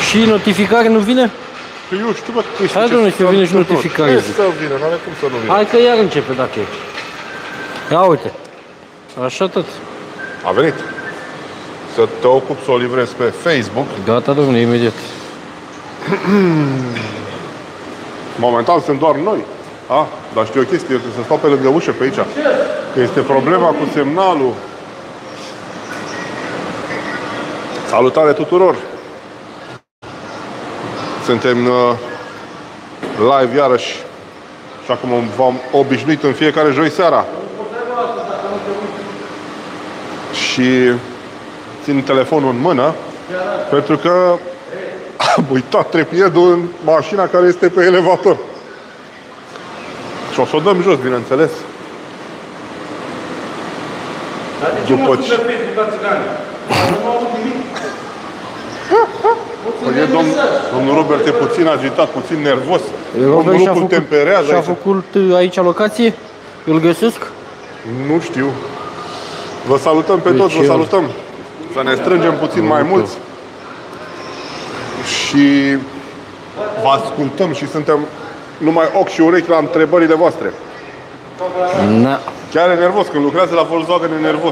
Și notificare nu vine? Păi eu știu, bă, hai, domnule, că vine și notificare. Hai să vină, n-are cum să nu vină. Hai că iar începe dacă e. Ia uite. Așa tot. A venit. Să te ocupi să o livrezi pe Facebook. Gata, domnule, imediat. Momentan sunt doar noi. Dar știu o chestie, eu trebuie să stau pe lângă ușă pe aici. Că este problema cu semnalul. Salutare tuturor! Suntem live iarăși, așa cum v-am obișnuit în fiecare joi seara. Și țin telefonul în mână, pentru că am uitat trepiedul în mașina care este pe elevator. Și o să o dăm jos, bineînțeles. După ce... Domnul Robert e puțin agitat, puțin nervos. Domnul lucru temperează. Și-a făcut aici locație? Îl găsesc? Nu știu. Vă salutăm pe toți, vă salutăm. Să ne strângem puțin mai mulți. Și vă ascultăm și suntem numai ochi și urechi la întrebările voastre. Da. Chiar e nervos, când lucrează la Volkswagen e nervos.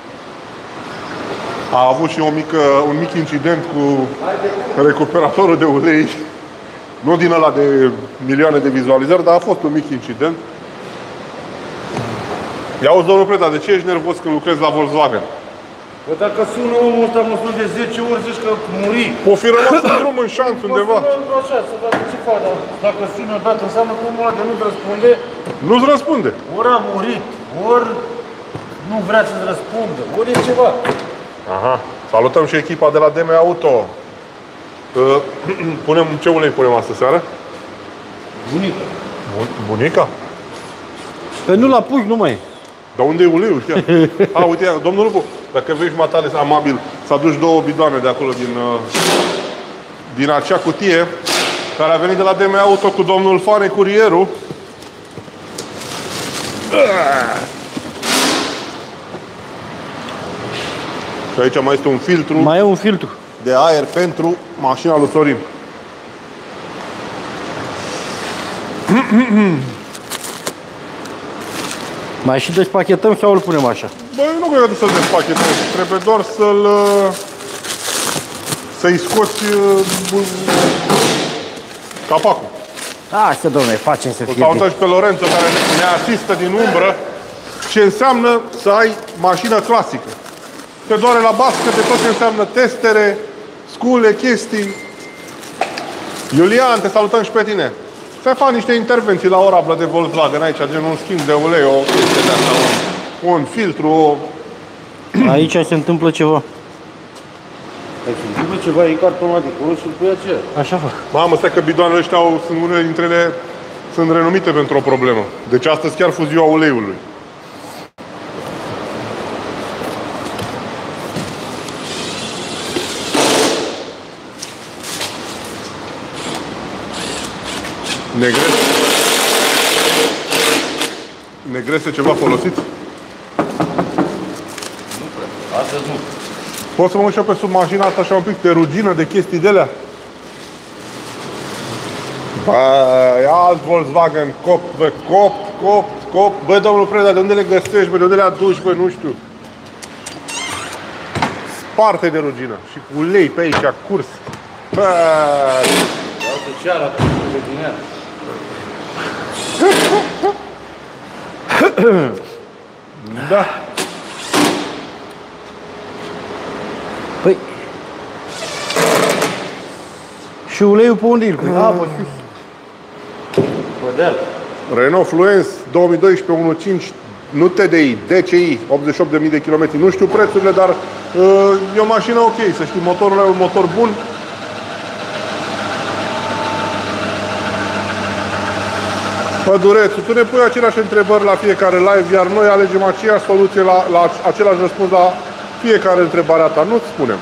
A avut și un mic incident cu recuperatorul de ulei. Nu din ăla de milioane de vizualizări, dar a fost un mic incident. Ia auzi, domnul Preda, de ce ești nervos când lucrezi la Volkswagen? Bă, dacă sună omul ăsta mă spune de 10 ori, zici că muri. O fi rămas în drum în șanț undeva. Mă așa, să vadă ce fac, dar dacă sună odată, înseamnă că omul ăla de nu-ți răspunde. Nu-ți răspunde. Ori a murit, ori nu vrea să-ți răspundă, ori e ceva. Aha. Salutăm și echipa de la DM Auto. Ce ulei punem astă seară? Bunica. Bunica? Păi nu la puși, nu mai. Dar unde e uleiul chiar? Uite, domnul Lupu, dacă vezi matale amabil, să aduci 2 bidoane de acolo din acea cutie care a venit de la DM Auto cu domnul Fane, curierul. Și aici mai este un filtru. Mai e un filtru de aer pentru mașina lui Sorin. Mai și despachetăm sau îl punem așa? Băi, nu cred că să-l despachetăm. Trebuie doar să-i scoți capacul. Asta, domnule, facem să fie. Salutăm și pe Lorenzo, care ne asistă din umbră. Ce înseamnă să ai mașină clasică. Te doare la bască de tot ce înseamnă testere, scule, chestii. Iulian, te salutăm și pe tine. Să fac niște intervenții la o rablă de Volkswagen aici, gen un schimb de ulei, o chestie de asta, un filtru, Aici se întâmplă ceva. Dacă se întâmplă ceva, e cartomatic, unul și pe aceea. Așa fac. Mamă, stai că bidoanele ăștia sunt unele dintre ele sunt renumite pentru o problemă. Deci astăzi chiar fu ziua uleiului. Negrese ceva folosit? Nu prea. Astăzi nu. Pot să mă uit și eu pe sub mașina asta așa un pic de rugină, de chestii de alea? Bă, e alt Volkswagen, copt. Bă, domnul Preda, de unde le găsești, bă, de unde le aduci, bă, nu știu. Sparte de rugină și cu ulei pe aici, curs. Bă, Iată ceara pe din ea. da. Păi... Și uleiul pe unde e? Pe sus. Pădeal. Renault Fluence 2012 1.5, nu TDI, DCI, 88.000 de kilometri. Nu știu prețurile, dar e o mașină ok, să știi, motorul ăla e un motor bun. Pădurețu, tu ne pui aceleași întrebări la fiecare live, iar noi alegem aceeași soluție la același răspuns la fiecare întrebare a ta. Nu-ți spunem.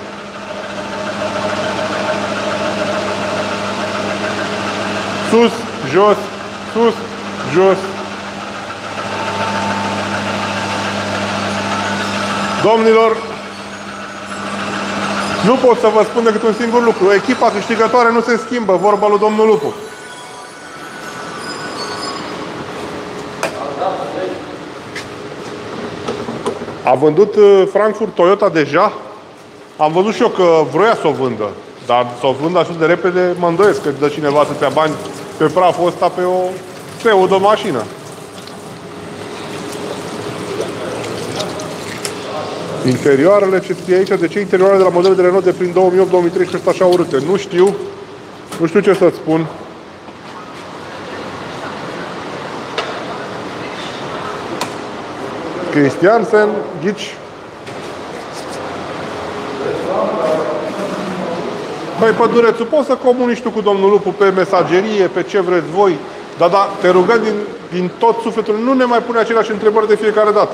Sus, jos, sus, jos. Domnilor, Nu pot să vă spun decât un singur lucru. Echipa câștigătoare nu se schimbă, vorba lui domnul Lupu. A vândut Frankfurt Toyota deja? Am văzut și eu că vroia să o vândă. Dar să o vândă așa de repede, mă îndoiesc că dă cineva atâția bani pe praful ăsta pe o pseudo-mașină. Interioarele, ce scrie aici, de ce interioarele de la modele de Renault de prin 2008-2013 sunt așa urâte? Nu știu. Nu știu ce să-ți spun. Christiansen, ghici. Băi, Pădurețu, poți să comunici tu cu domnul Lupu pe mesagerie, pe ce vreți voi, dar te rugăm din tot sufletul, nu ne mai pune aceleași întrebări de fiecare dată.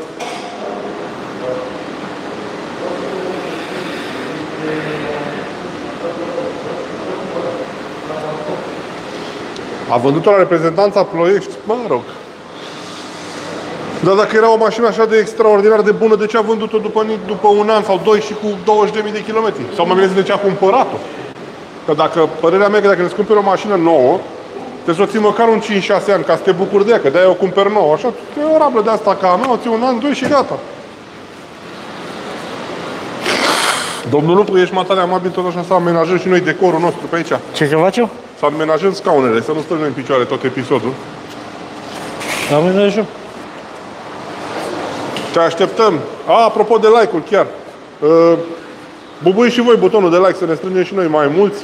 A vândut-o la reprezentanța Ploiești? Mă rog. Dar dacă era o mașină așa de extraordinar de bună, de ce a vândut-o după un an sau doi și cu 20.000 de kilometri? Sau mai bine de ce a cumpărat-o? Că dacă, părerea mea, că dacă îți cumperi o mașină nouă, trebuie să o ții măcar un 5-6 ani ca să te bucuri de ea, că de-aia o cumperi nouă. Așa, e o rablă de asta ca a mea, o ții un an, doi și gata. Domnul Lupu, ești matale amabil tot așa să amenajăm și noi decorul nostru pe aici. Ce să facem? Să amenajăm scaunele, să nu stăm în picioare tot episodul. Amenajăm. Te așteptăm. Apropo de like-uri chiar. Bubuiți și voi butonul de like să ne strângem și noi mai mulți.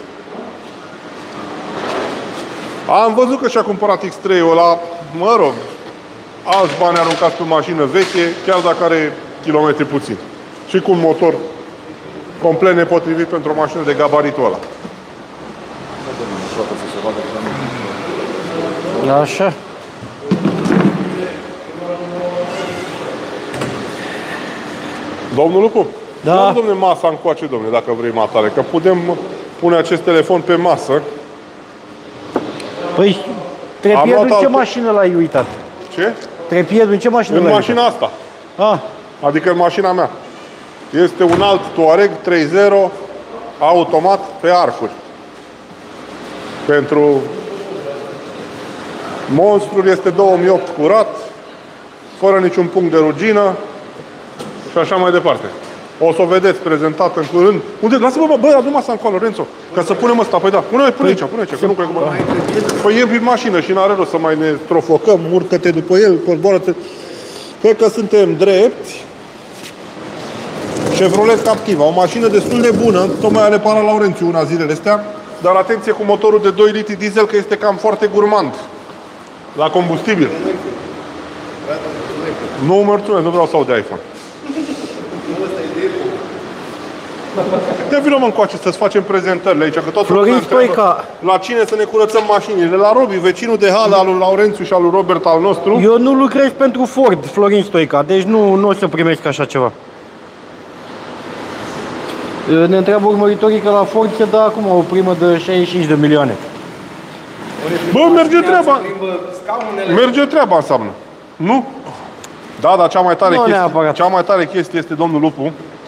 Am văzut că și-a cumpărat X3-ul ăla, mă rog, alți bani aruncați pe o mașină veche, chiar dacă are kilometri puțin. Și cu un motor complet nepotrivit pentru o mașină de gabaritul ăla. Așa. Domnul Lupu? Da. Domne, masa încoace, domne, dacă vrei matale, că putem pune acest telefon pe masă. Păi, trepiedul în ce mașină l-ai uitat? Ce? Trepiedul în ce mașină În l-ai mașina asta. uitat? Adică în mașina mea. Este un alt Touareg 3.0 automat pe arcuri. Pentru monstrul este 2008 curat, fără niciun punct de rugină și așa mai departe. O să o vedeți prezentată în curând. Unde? Lasă-mă, bă, adu masa încoală, Renzo. Ca să punem ăsta, păi da. Pune aici, că nu cred că... Păi e prin mașină și n-are rost să mai ne strofocăm, urcă-te după el, corboară-te. Cred că suntem drepti. Chevrolet Captiva, o mașină destul de bună, tocmai a reparat Laurențiu una zilele astea, dar atenție cu motorul de 2 litri diesel, că este cam foarte gurmand la combustibil. Nu, mulțumesc, nu vreau să aud de iPhone. Te vină-mă încoace să-ți facem prezentările aici, că tot Florin Stoica. La cine să ne curățăm mașinile? La Robi, vecinul de hală al lui Laurențiu și al lui Robert al nostru. Eu nu lucrez pentru Ford, Florin Stoica, deci nu o să primesc așa ceva. Ne întreabă urmăritorii că la Ford se dă acum o primă de 65 de milioane. Bă, merge treaba. Merge treaba înseamnă. Nu? Da, dar cea mai tare chestie este domnul Lupu.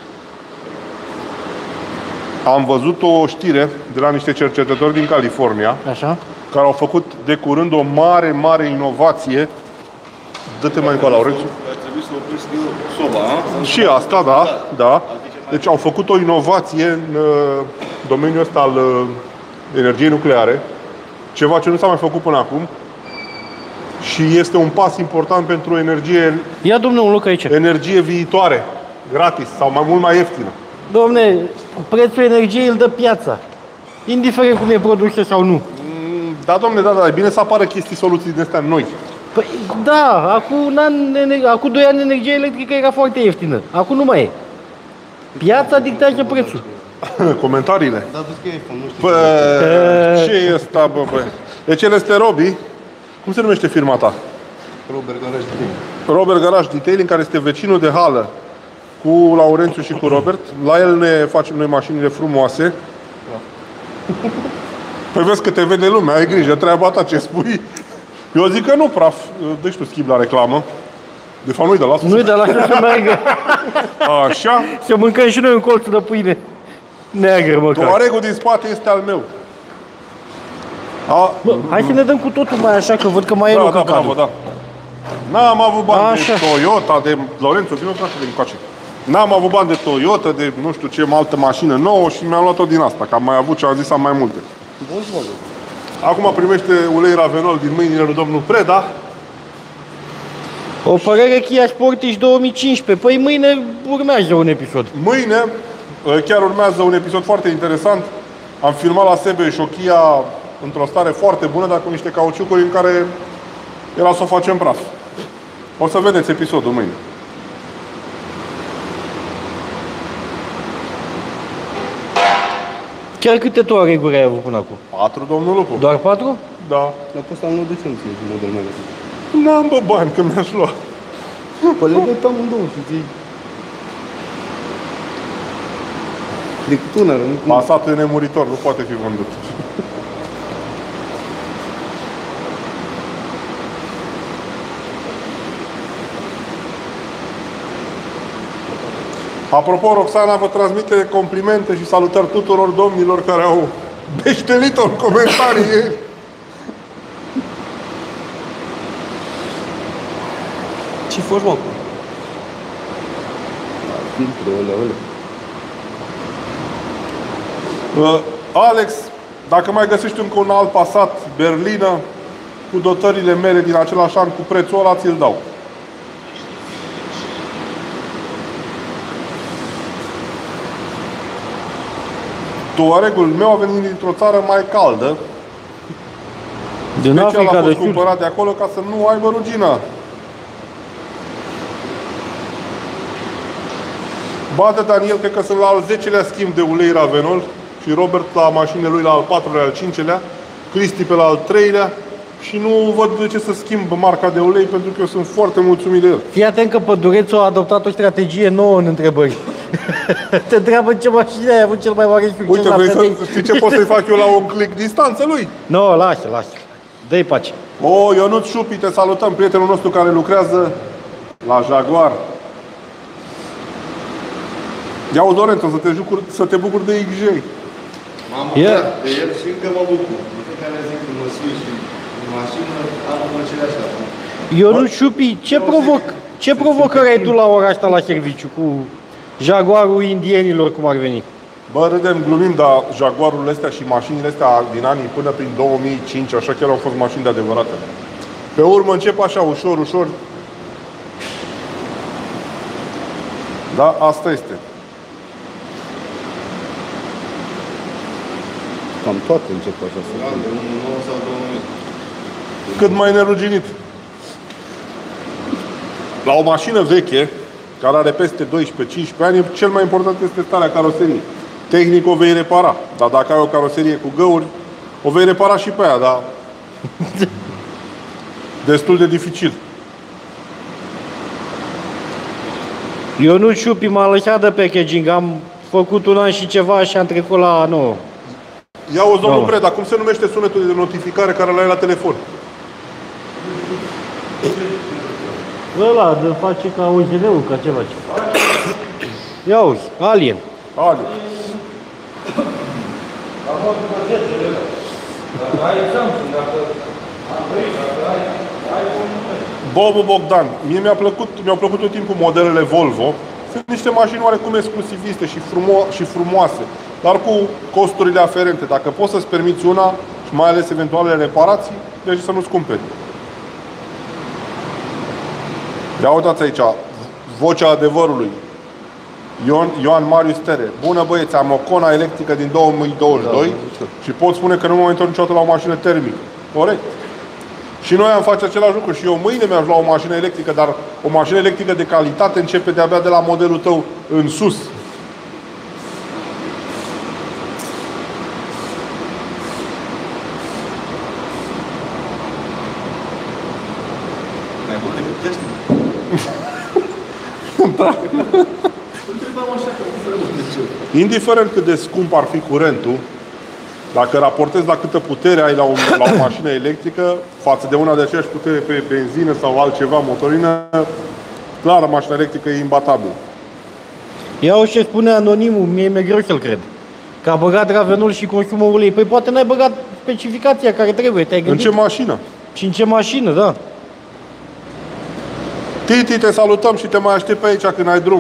Am văzut o știre de la niște cercetători din California. Așa? Care au făcut de curând o mare, mare inovație. Dă-te mai încoa, Laurențiu. Ar trebui să opriți soba, Și asta, da. Deci au făcut o inovație în domeniul ăsta al energiei nucleare. Ceva ce nu s-a mai făcut până acum. Și este un pas important pentru energie. Ia, domnule, un loc aici. Energie viitoare, gratis sau mult mai ieftină. Domne, prețul energiei îl dă piața. Indiferent cum e produsă sau nu. Da, domne, da, e bine să apară soluții din astea noi. Păi, da, acum 2 ani energia electrică era foarte ieftină. Acum nu mai e. Piața dictează prețul. Comentariile. Da, vezi că e iPhone, nu știu. Bă, ce e ăsta, bă? Deci el este Robi. Cum se numește firma ta? Robert Garage Detailing. Robert Garage Detailing, care este vecinul de hală cu Laurențiu și cu Robert. La el ne facem noi mașinile frumoase. Păi vezi că te vede lumea, ai grijă, treaba ta ce spui. Eu zic că nu, praf. Deci tu schimbi la reclamă. De fapt nu-i de lasă. Nu-i de lasă să meargă. Așa. Să mâncăm și noi un colț de pâine. Neagră măcar. Tuaregul din spate este al meu. Bă, hai să ne dăm cu totul mai așa, că văd că mai e loc Da, în bravo, cadru. da. N-am avut bani Așa. de Toyota, de Lorenzo, vină frate de încoace. N-am avut bani de Toyota, de nu știu ce altă mașină nouă și mi-am luat-o din asta, că am mai avut ce am zis, am mai multe. Acum primește ulei Ravenol din mâinile lui domnul Preda. O părere Kia Sportage 2015. Păi mâine urmează un episod. Mâine chiar urmează un episod foarte interesant. Am filmat la Sebeș o Kia într-o stare foarte bună, dar cu niște cauciucuri în care era să o facem praf. O să vedeți episodul mâine. Chiar câte Touareg-uri ai avut până acum? 4, domnul Lupu. Doar 4? Da. Dar poți să am de ce nu ții model mai repede? N-am bă bani că mi-aș lua. Păi le dai pe amândouă și ții... Decât una, nu... Passat e nemuritor, nu poate fi vândut. Apropo, Roxana vă transmite complimente și salutări tuturor domnilor care au beștelit-o în comentarii ieri. Ce faci, mă, acum? Filtre, alea. Alex, dacă mai găsești încă un alt Passat berlină cu dotările mele din același an cu prețul ăla, ți-l dau. Touaregul meu a venit dintr-o țară mai caldă. Din Special Africa a de fost Sud. cumpărat de acolo ca să nu aibă rugină. Bate Daniel, cred că sunt la al 10-lea schimb de ulei Ravenol și Robert la mașinile lui la al 4-lea, al 5-lea, Cristi pe la al 3-lea și nu văd de ce să schimb marca de ulei pentru că eu sunt foarte mulțumit de el. Fii atent că Pădurețul a adoptat o strategie nouă în întrebări. Te întreabă ce mașină ai avut cel mai mare succes. Uite, la vrei să FedEx. știi ce pot să-i fac eu la un click distanță lui? Nu, lasă. Dă-i pace. O, Ionuț Șupi, te salutăm, prietenul nostru care lucrează la Jaguar. Ia o Lorenzo, să te bucuri de XJ. M-am Ia. bucurat de el și încă mă bucur. De fiecare zi când mă sui și în mașină, am plăcerea așa. Ionut Șupi, ce provocări ai tu la ora asta la serviciu cu Jaguarul indienilor, cum ar veni? Bă, râdem, glumim, dar Jaguarurile astea și mașinile astea din anii până prin 2005, așa chiar au fost mașini de adevărate. Pe urmă încep așa, ușor, ușor. Da, asta este. Cam toate încep așa să fac. De 1.9 sau 2.000. Cât mai neruginit. La o mașină veche, care are peste 12-15 ani, cel mai important este starea caroseriei. Tehnic o vei repara, dar dacă ai o caroserie cu găuri, o vei repara și pe aia, dar destul de dificil. Ionut Șupi m-a lăsat de packaging, am făcut un an și ceva și am trecut la nouă. Ia o domnul Da. Preda, cum se numește sunetul de notificare care l-ai la telefon? Ăla de face ca OZN-ul, ca ceva. Ia uzi, Alien. Ali. Bobu Bogdan, mie mi-au plăcut tot timpul modelele Volvo. Sunt niște mașini oarecum exclusiviste și frumoase, dar cu costurile aferente. Dacă poți să-ți permiți una și mai ales eventualele reparații, deci să nu-ți cumperi. Ia uitați aici, vocea adevărului. Ioan Marius Tere. Bună băieți, am o Kona electrică din 2022 și pot spune că nu mă întorc niciodată la o mașină termică. Corect. Și noi am face același lucru și eu mâine mi-aș lua o mașină electrică, dar o mașină electrică de calitate începe de-abia de la modelul tău în sus. Mai bun decât Tesla. Întrebam așa că nu trebuie de ce. Indiferent cât de scump ar fi curentul, dacă raportezi la câtă putere ai la o mașină electrică față de una de aceeași putere pe benzină sau altceva, motorină, clar, mașina electrică e imbatabilă. Ia o ce spune anonimul, mie mi-e greu să-l cred. Că a băgat ravenul și consumă ulei. Păi poate n-ai băgat specificația care trebuie, te-ai În gândit? ce mașină? Și în ce mașină, da. Titi, te salutăm și te mai aștept pe aici când ai drum.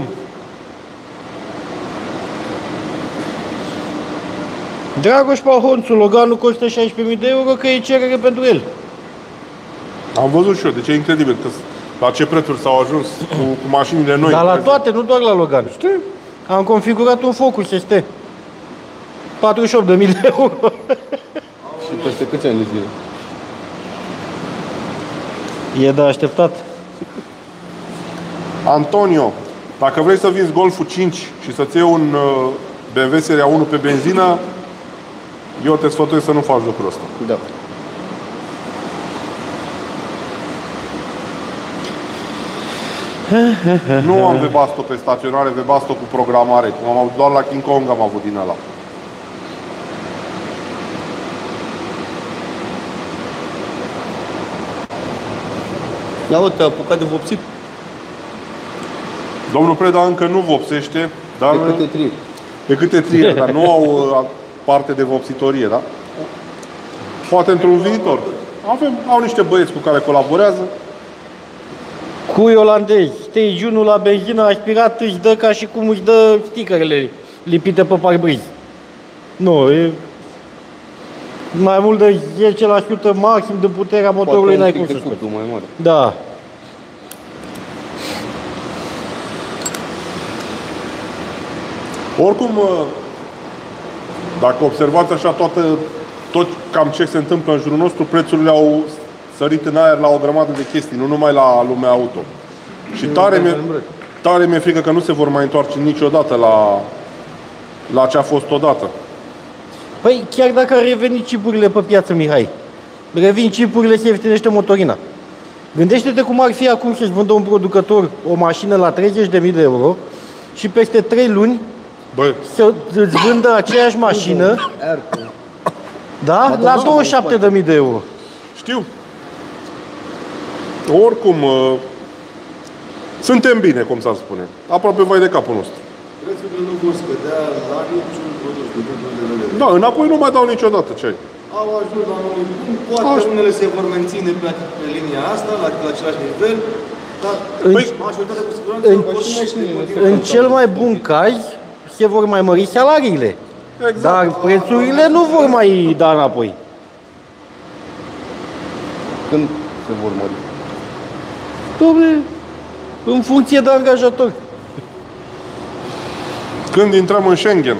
Dragoș Pahonțu, Loganul costă 16.000 de euro, că e cerere pentru el. Am văzut și eu, deci e incredibil că la ce prețuri s-au ajuns cu mașinile noi. Dar la toate, nu doar la Logan. Știi? Am configurat un Focus ST. 48.000 de euro. Și peste câți ani de zile? E de așteptat. Antonio, dacă vrei să vinzi Golful 5 și să-ți iei un BMW Seria 1 pe benzină, eu te sfătuiesc să nu faci lucrul ăsta. Da. Nu am Webasto pe staționare, Webasto cu programare. Cum am avut doar la King Kong am avut din ăla. Ia uite, te-a apucat de vopsit. Domnul Preda încă nu vopsește, dar De câte tri? de câte trieri, dar nu au parte de vopsitorie, da? Poate într-un viitor. Au niște băieți cu care colaborează. Cui olandezi, stage 1 la benzină aspirat își dă ca și cum își dă stickerele lipite pe parbriz. Nu, e mai mult de 10% maxim de puterea motorului, n-ai cum să spui. mai mare. Da. Oricum, dacă observați așa tot cam ce se întâmplă în jurul nostru, prețurile au sărit în aer la o grămadă de chestii, nu numai la lumea auto. Și tare mi-e frică că nu se vor mai întoarce niciodată la ce a fost odată. Păi chiar dacă ar reveni chipurile pe piață, Mihai, revin chipurile, se ieftinește motorina. Gândește-te cum ar fi acum să-și vândă un producător o mașină la 30.000 de euro și peste 3 luni Bă, să-ți vândă aceeași mașină, da? La 27.000 de euro. știu. Oricum, suntem bine, cum s-ar spune. Aproape vai de capul nostru. Prețurile nu vor scădea la niciun produs din punctul de vedere. Da, înapoi nu mai dau niciodată ce ai. Au ajuns la un punct, poate unele se vor menține pe linia asta, la același nivel, dar majoritatea cu siguranță vor crește. În cel mai bun caz, se vor mai mări salariile. Exact. Dar prețurile nu vor mai da înapoi. Când se vor mări? Dom'le, în funcție de angajator. Când intrăm în Schengen?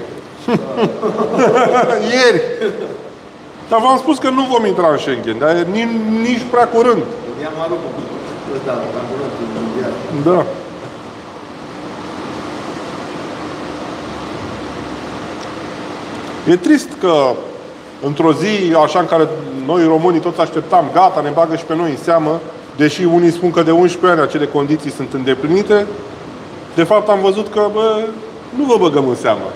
Ieri! Dar v-am spus că nu vom intra în Schengen, dar nici prea curând. Ia Marocco, ăsta, campionatul mondial. Da. E trist că într-o zi așa în care noi românii toți așteptam, gata, ne bagă și pe noi în seamă, deși unii spun că de 11 ani acele condiții sunt îndeplinite, de fapt am văzut că, bă, nu vă băgăm în seamă.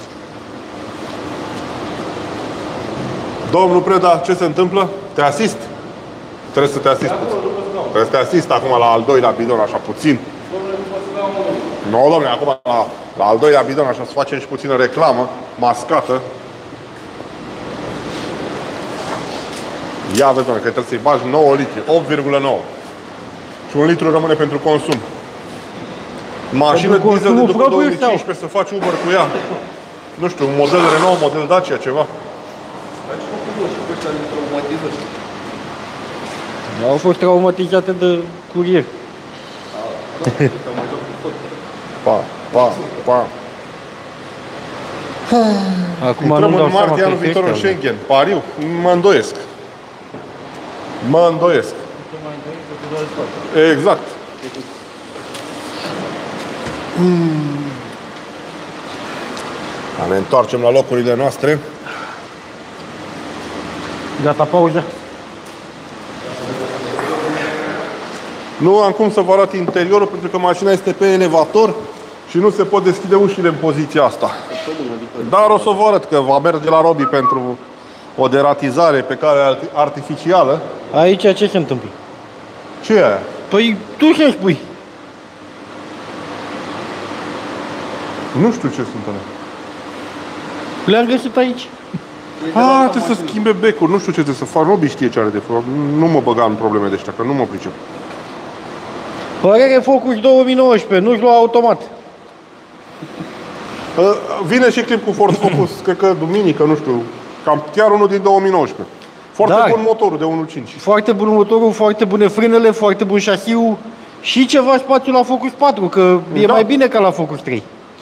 Domnul Preda, ce se întâmplă? Te asist? Trebuie să te asist. Trebuie să te asist acum la al doilea bidon, așa puțin. Nu, domnule, acum la al doilea bidon, așa, să facem și puțină reclamă mascată. Ia vezi, doamne, că trebuie să-i bagi 9 litri, 8,9. Și 1 litru rămâne pentru consum. Mașină Pentru diesel de consumul după propriu 2015 să faci Uber cu ea. Nu știu, un model Renault, model Dacia, ceva. Au fost traumatizate de curier. Pa, pa, pa. Acum Intrăm nu-mi dau în seama martie că anul viitor în este asta. Schengen. Pariu? Mă îndoiesc. Mă îndoiesc. Exact. Ne întoarcem la locurile noastre. Gata, pauză. Nu am cum să vă arăt interiorul pentru că mașina este pe elevator și nu se pot deschide ușile în poziția asta. Dar o să vă arăt că va merge la Robi pentru o deratizare pe cale artificială. Aici ce se întâmplă? Ce e aia? Păi tu ce spui? Nu știu ce sunt alea. Le-am găsit aici. Trebuie să schimbe becul, nu știu ce trebuie să fac, Robi știe ce are de făcut. Nu mă băga în probleme de ăștia, că nu mă pricep. Părere Focus 2019, nu-și lua automat. Vine și clip cu Ford Focus, cred că duminică, nu știu, cam chiar unul din 2019. Foarte Da. bun motorul de 1.5. Foarte bun motorul, foarte bune frânele, foarte bun șasiul și ceva spațiu la Focus 4, că e Da. mai bine ca la Focus 3.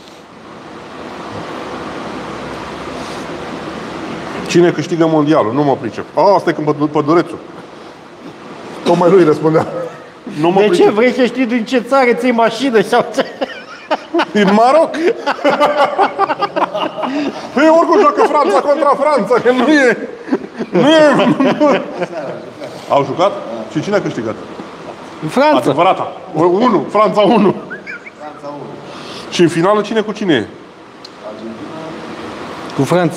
Cine câștigă mondialul? Nu mă pricep. Asta e când Pădurețul. Tocmai lui răspundea. Nu mă De ce? pricep. Vrei să știi din ce țară ți-ai mașină sau ce? Din Maroc? Păi oricum joacă Franța contra Franța, că nu e... Nu e... Au jucat? Și cine a câștigat? Franța. Adevărata. 1, Franța 1. Franța 1. Și în finală cine cu cine e? Cu Franța.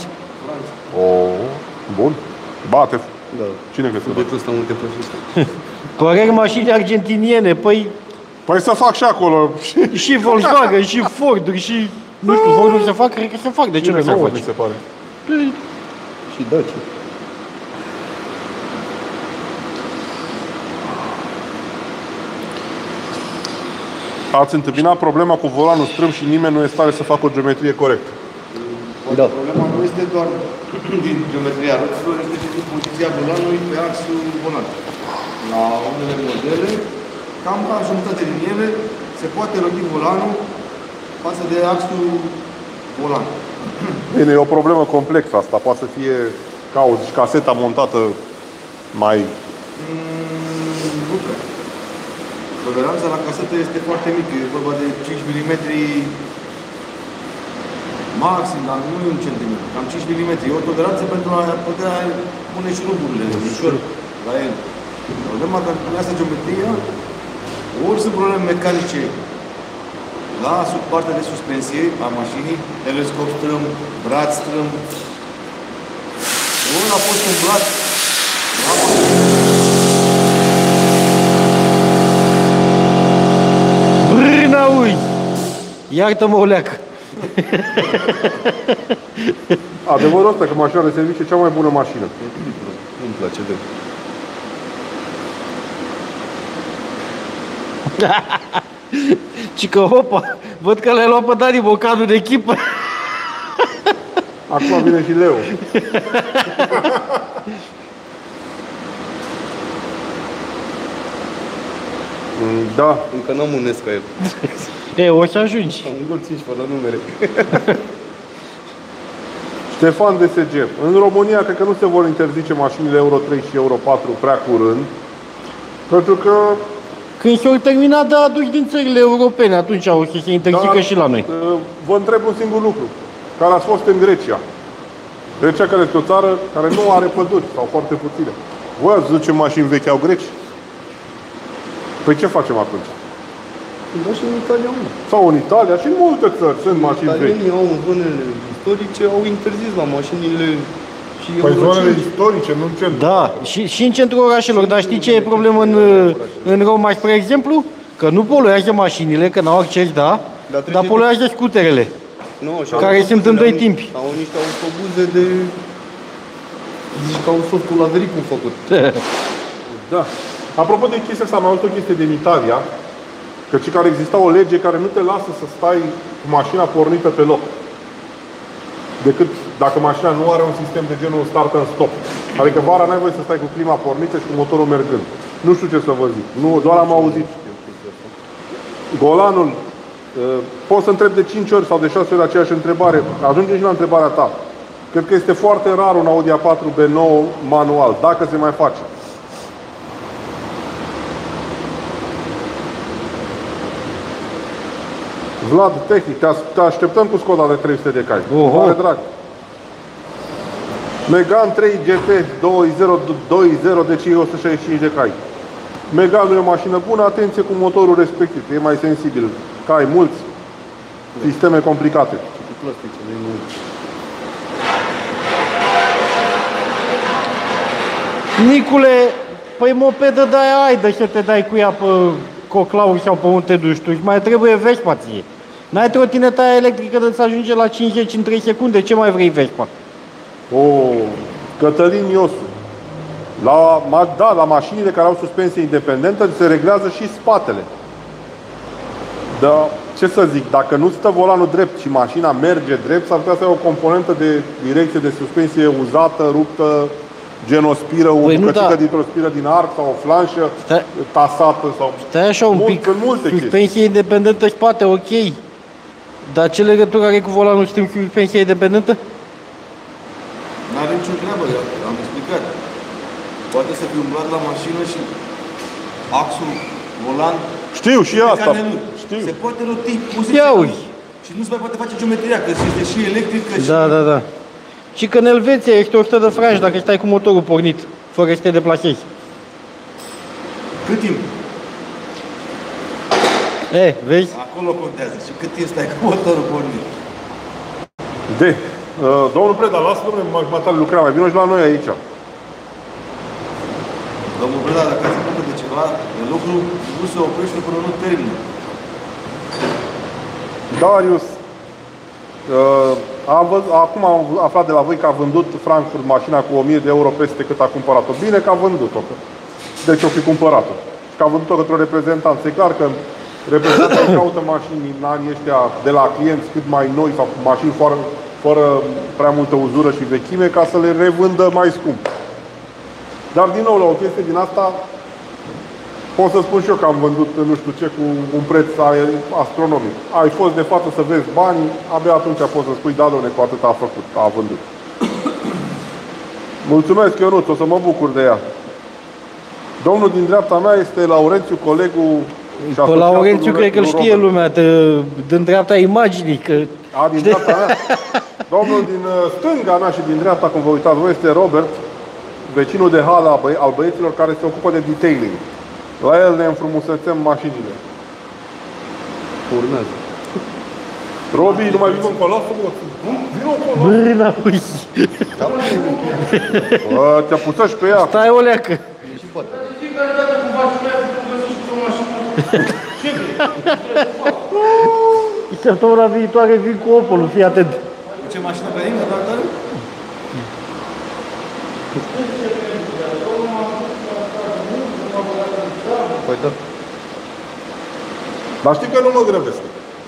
Bun. Bate. Da. Cine crezi că bate? Subiectul ăsta multe profesori. Păreri mașini argentiniene, păi Păi să fac și acolo. și Volkswagen, și Ford, și... Nu știu, Ford se fac, cred că se fac, de ce nu se nouă, fac? mi se pare. Și Dacia. Ați întâmpinat problema cu volanul strâmb și nimeni nu e stare să facă o geometrie corectă. Da. Problema nu este doar din geometria roților, este și din poziția volanului pe axul volan. La unele modele, cam la jumătate din ele, se poate rogi volanul față de axul volan. Bine, e o problemă complexă asta. Poate să fie ca o caseta montată mai... Nu prea. Toleranța la casetă este foarte mică, e vorba de 5 mm maxim, dar nu e 1 cm, cam 5 mm. E o toleranță pentru a putea pune și ruburile ușor la el. Problema că în asta geometria, ori sunt probleme mecanice la sub partea de suspensie a mașinii, telescop strâmb, braț strâmb, ori a fost umblat, Brâna ui! Iartă-mă, o leacă. Adevărul ăsta că mașina de serviciu e cea mai bună mașină. Nu-mi place de... Ci că, hopa, văd că le-ai luat pe Dani Bocanu de echipă. Acum vine și Leo. Da, Încă n-am unesc ca el. E, o să ajungi. Am îngolțit și fără numere. Ștefan DSG. În România cred că nu se vor interzice mașinile Euro 3 și Euro 4 prea curând. Pentru că... Când s-au terminat de adus din țările europene, atunci o să se interzică și la noi. Vă întreb un singur lucru. Care ați fost în Grecia? Grecia care este o țară care nu are păduri sau foarte puține. Voi ați văzut ce mașini vechi au greci? Păi ce facem atunci? Da, și în Italia unul. Sau în Italia și în multe țări sunt mașini vechi. Italienii au în zonele istorice, au interzis la mașinile și Păi Euro zonele 5. istorice, nu în centru. Da, și în centrul orașelor. Dar știi ce e problemă în Roma, spre exemplu? Că nu poluează mașinile, că n-au acces, da, dar poluează scuterele. Nu, și Care autobuzele sunt în doi au- timpi. Au niște autobuze de... Zici că au softul la vericul făcut. Da. Apropo de chestia asta, am auzit o chestie din Italia, că ci care exista o lege care nu te lasă să stai cu mașina pornită pe loc. Decât dacă mașina nu are un sistem de genul start and stop. Adică vara n-ai voie să stai cu clima pornită și cu motorul mergând. Nu știu ce să vă zic. Nu, doar am auzit. Golanul, pot să întreb de 5 ori sau de 6 ori aceeași întrebare. Ajungem și la întrebarea ta. Cred că este foarte rar un Audi A4 B9 manual, dacă se mai face. Vlad, tehnic, te așteptăm cu Skoda de 300 de cai. Oho. Mare drag. Megane 3 GT 2020 deci 165 de cai. Megane e o mașină bună, atenție cu motorul respectiv, e mai sensibil. Cai mulți, sisteme complicate. Cu plastice de mult. Nicule, păi mopedă de-aia ai, de să te dai cu ea pe Coclau sau pe unde te duci tu. Și mai trebuie Vespa ție. N-ai trotineta aia electrică de să ajunge la 50 în 3 secunde? Ce mai vrei, Vespa? Cătălin Iosu. La mașinile care au suspensie independentă se reglează și spatele. Dar, ce să zic, dacă nu stă volanul drept și mașina merge drept, s-ar putea să ai o componentă de direcție de suspensie uzată, ruptă, gen o spiră, o bucățică dintr-o spiră din arc sau o flanșă tasată sau... Stai așa un pic, suspensie independentă spate, ok. Dar ce legătură are cu volanul, știm, cu suspensia independentă? N-are nicio treabă, am explicat. Poate să fi umblat la mașină și axul, volan... Știu și asta. Știu. Se poate roti Ia uite. și nu se mai poate face geometria, că este și electrică și... Da. Și că în Elveția ești 100 de franci dacă stai cu motorul pornit, fără să te deplasezi. Cât timp? Vezi? Acolo contează. Și cât timp stai cu motorul pornit? Domnul Preda, lasă, domnule, matale lucra, mai vină și la noi aici. Domnul Preda, dacă ați făcut de ceva, de lucru nu se oprește până nu termină. Darius, acum am aflat de la voi că a vândut Frankfurt mașina cu 1000 de euro peste cât a cumpărat-o. Bine că a vândut-o. Deci o fi cumpărat-o. Și că a vândut-o către o reprezentant. E clar că reprezentanții caută mașini în anii ăștia de la clienți cât mai noi sau mașini fără prea multă uzură și vechime ca să le revândă mai scump. Dar din nou, la o chestie din asta, pot să spun și eu că am vândut nu știu ce cu un preț astronomic. Ai fost de față să vezi banii, abia atunci poți să spui, da, dom'le, cu atât a făcut, a vândut. Mulțumesc, Ionuț, o să mă bucur de ea. Domnul din dreapta mea este Laurențiu, colegul... Pe Laurențiu cred că știe lumea, din dreapta imaginii. Că... din dreapta mea? Domnul din stânga mea și din dreapta, cum vă uitați voi, este Robert, vecinul de hală al băieților care se ocupă de detailing. La el ne înfrumusețăm mașinile. Urmează. Robi, nu mai vin încolo? Lasă-mă! Vino încolo! Bărâna, ui! Te-a pusat și pe ea. Stai o leacă! Fiecare dată cum faci pe aia, să găsești o mașină. Săptămâna viitoare vin cu Opel-ul, fii atent. Ce mașină pe aici, dar? Păi da. Dar știi că nu mă grăbesc.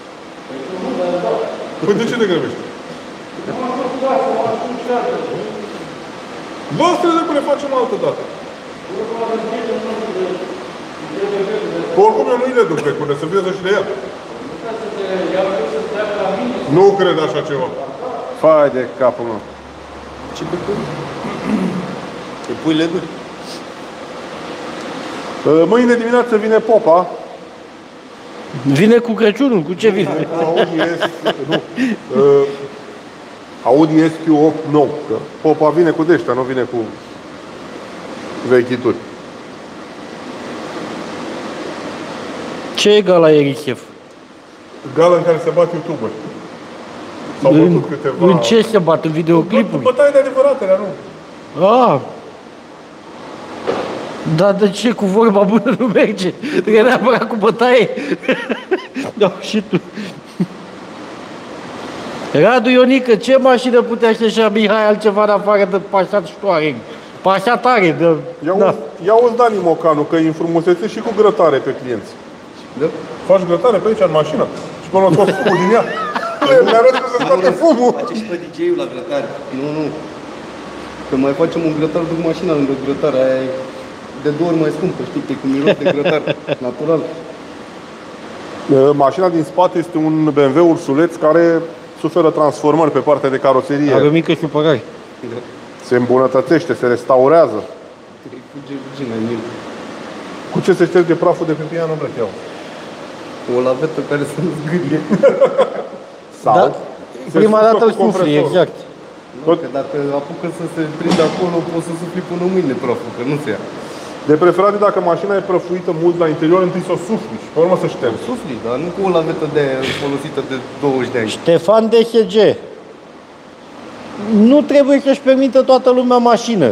Păi de ce te grăbești? Voastră de le facem altă dată. Oricum eu nu-i le duc pe cune, să vieze și de ea. Nu cred așa ceva. Fai de capul meu. Ce pe cum? Te pui leduri? Mâine dimineață vine Popa. Vine cu Crăciunul, cu ce vine? Audi SQ8 nou. Că Popa vine cu deștea, nu vine cu vechituri. Ce e gala Erichef? Gala în care se bat youtuberi. S-au bătut câteva... În ce se bat? În videoclipuri? Bătaie de adevăratele, nu? Dar de ce? Cu vorba bună nu merge. Trebuie neapărat cu bătaie. Da, și tu. Radu Ionică, ce mașină putea să-și Mihai altceva în afară de Passat și Touareg? Passat are, de... Ia uzi Dani Mocanu, că îi înfrumusețe și cu grătare pe clienți. Da? Faci grătare pe aici, în mașină. Și până la scos fumul din ea. Mi-arăt că se scoate fumul. Face și pe DJ-ul la grătare. Nu. Că mai facem un grătar după mașina lângă grătare. Aia e de 2 ori mai scumpă, știi, că e cu miros de grătar. Natural. Mașina din spate este un BMW ursuleț care suferă transformări pe partea de caroserie. Are o mică supărare. Da. Se îmbunătățește, se restaurează. Fuge regina în el. Cu ce se șterge praful de pe piană brecheau? O lavetă care să nu zgârie. Sau? Da? Se Prima suflă dată îl cu sufli, compresorul. exact. Nu, că dacă apucă să se prinde acolo, poți să sufli până mâine praful, că nu se ia. De preferat, dacă mașina e prăfuită mult la interior, întâi să o sufli și pe urmă să ștergi. Sufli, dar nu cu o lavetă de folosită de 20 de ani. Ștefan DHG. Nu trebuie să-și permită toată lumea mașină.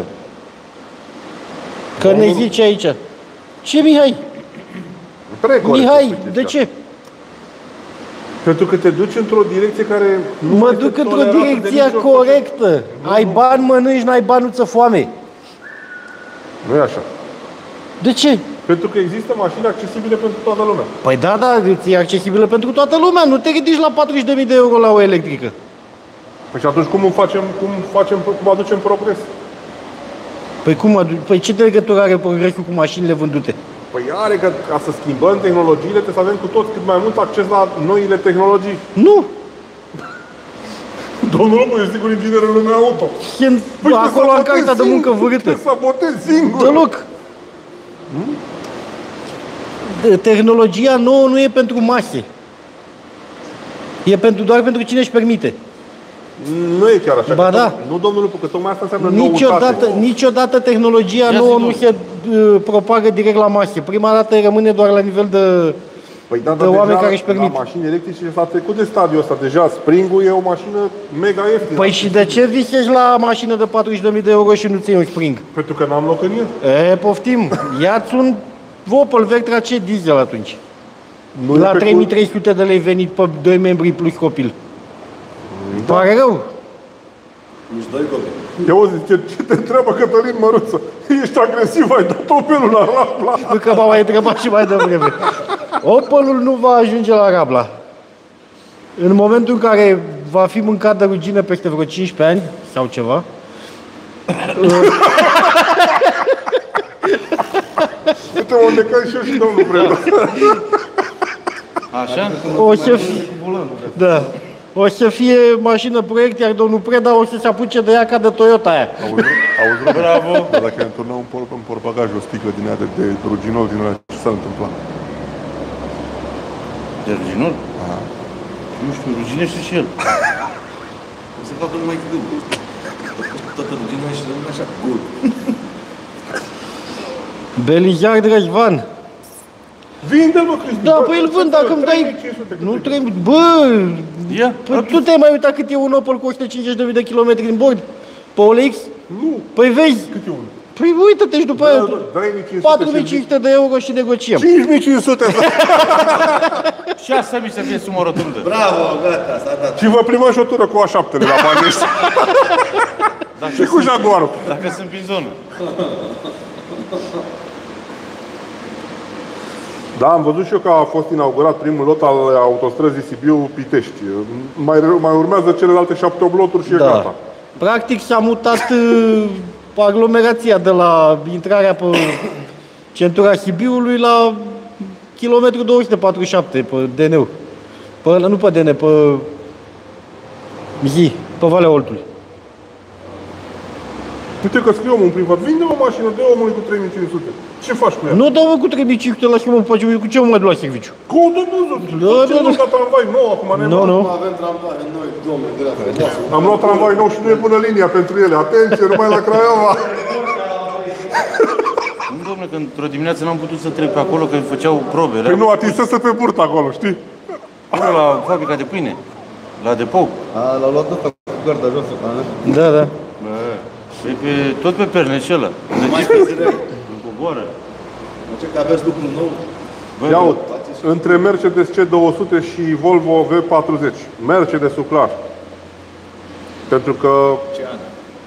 Că ne zice aici. Ce, Mihai? Mihai, de ce? Pentru că te duci într-o direcție care nu Mă este duc într-o tolerată de direcție nicio corectă. Ai bani, mănânci, n-ai bani, nu-ți foame. Nu e așa. De ce? Pentru că există mașini accesibile pentru toată lumea. Păi da, e accesibilă pentru toată lumea. Nu te ridici la 40.000 de euro la o electrică. Păi și atunci cum aducem progres? Păi ce de legătură are progresul cu mașinile vândute? Păi are că ca să schimbăm tehnologiile trebuie să avem cu toți cât mai mult acces la noile tehnologii. Nu! Domnul Lupu e sigur inginerul lumea auto. Păi Acolo am cartea de muncă vârâtă. Te sabotezi singur. Deloc. Tehnologia nouă nu e pentru mase. E doar pentru cine își permite. Nu e chiar așa. Ba da. Nu, domnul Lupu, că tocmai asta înseamnă noutate. Niciodată tehnologia nouă nu se propagă direct la mase. Prima dată rămâne doar la nivel de Păi da, de oameni care își permit. La mașini electrice s-a trecut de stadiul ăsta. Deja Spring-ul e o mașină mega ieftină. Păi și de ce visezi la mașină de 40.000 de euro și nu ți iei un Spring? Pentru că n-am loc în el. Poftim. Ia-ți un Opel Vectra C diesel atunci. Nu La 3.300 de lei venit pe 2 membri plus copil. Pare rău. Nici doi copii. Ia auzi, ce te întreabă Cătălin Măruță? Ești agresiv, ai dat Opelul la Rabla. Nu că m-a mai întrebat și mai devreme. Opelul nu va ajunge la Rabla. În momentul în care va fi mâncat de rugină peste vreo 15 ani sau ceva, Uite unde cai și eu și domnul Preda. Așa? o să fie, da, o să fie mașină proiect, iar domnul Preda o să se apuce de ea ca de Toyota aia. Auzi, Bravo! Dar dacă îmi turnă în portbagaj o sticlă din aia de ruginol din ăla, ce s-ar întâmpla? De ruginol? Nu știu, ruginește și el. O să facă numai gând. Toată rugina și rămâne așa, gol. Belijar Drăjvan. Vinde-l, mă, Cristi! Da, păi îl vând dacă îmi dai... 3500 Nu trebuie... Bă! Ia, Păi tu te-ai mai uitat cât e un Opel cu 150.000 de kilometri din bord? Pe OLX? Nu! Păi vezi? Cât e unul? Păi uită-te și după aia... 3500 4.500 de euro și negociem. 5500! 6.000 să fie sumă rotundă. Bravo, gata, s-a dat. Și vă primăm și o tură cu A7 la banii ăștia. Și cu Jaguarul. Dacă sunt prin zonă. Da, am văzut și eu că a fost inaugurat primul lot al autostrăzii Sibiu-Pitești. Mai urmează celelalte 7-8 loturi și e gata. Practic s-a mutat aglomerația de la intrarea pe centura Sibiului la kilometru 247 pe DN. Nu pe DN, pe zi, pe Valea Oltului. Uite că scrie omul în privat, vinde o mașină de omului cu 3500. Ce faci cu ea? Nu dau cu 3500 la schimb, cu ce mă mai duc la serviciu? Cu o domnul, Da. la tramvai nou acum, Nu. Nu avem tramvai noi, domnule, de la frumoasă. Am luat tramvai nou și nu e bună linia pentru ele. Atenție, numai la Craiova. Nu, domnule, că într-o dimineață n-am putut să trec pe acolo, că făceau probe. Păi nu, atinsese pe burtă acolo, știi? Acolo la fabrica de pâine. La depou. L-au luat ăsta cu garda jos, Da, da. Păi tot pe perneșelă. mai fiți răi. În coboară. Ce că aveți lucru nou? Ia uite, între Mercedes C200 și Volvo V40. Mercedes-ul clar. Pentru că Ce an?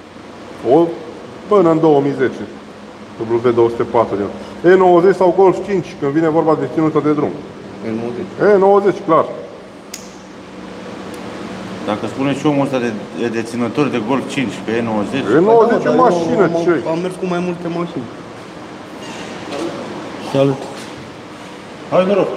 până în 2010. W204 E90 sau Golf 5, când vine vorba de ținută de drum. E90, clar. Dacă spune și omul ăsta de deținător de Golf 5 pe E90, E90 e mașină, ce Am mers cu mai multe mașini. Salut. hai noroc.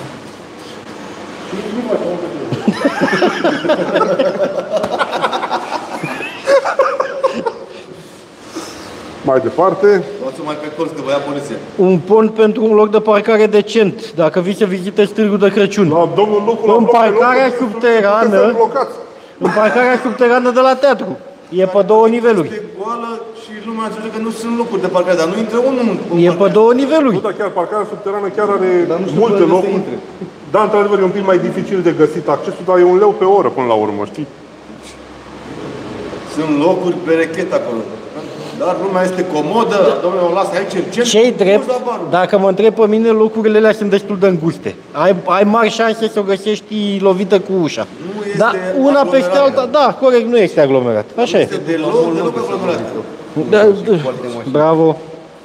Mai departe, Luați-o mai pe colț, că vă ia poliția. Un pont pentru un loc de parcare decent, dacă vii să vizitezi Târgul de Crăciun. la domnul Lucu, la În bloc pe parcarea loc, subterană. sunteți blocați. În parcarea subterană de la teatru. E pe 2 niveluri. Este goală și lumea înțelege că nu sunt locuri de parcare, dar nu intră unul în E pe 2 Nu, niveluri. dar chiar parcarea subterană chiar are Dar nu știu multe unde să locuri. intre. Da, într-adevăr, e un pic mai dificil de găsit accesul, dar e 1 leu pe oră până la urmă, știi? Sunt locuri perechet acolo. Dar lumea este comodă, domnule, o las aici în centru. Ce-i drept, pus la barul. dacă mă întreb pe mine, locurile alea sunt destul de înguste. Ai mari șanse să o găsești lovită cu ușa. Nu este Dar una peste aglomerat. alta, da, corect, nu este aglomerat. Așa e. Este deloc aglomerat. Da, bravo.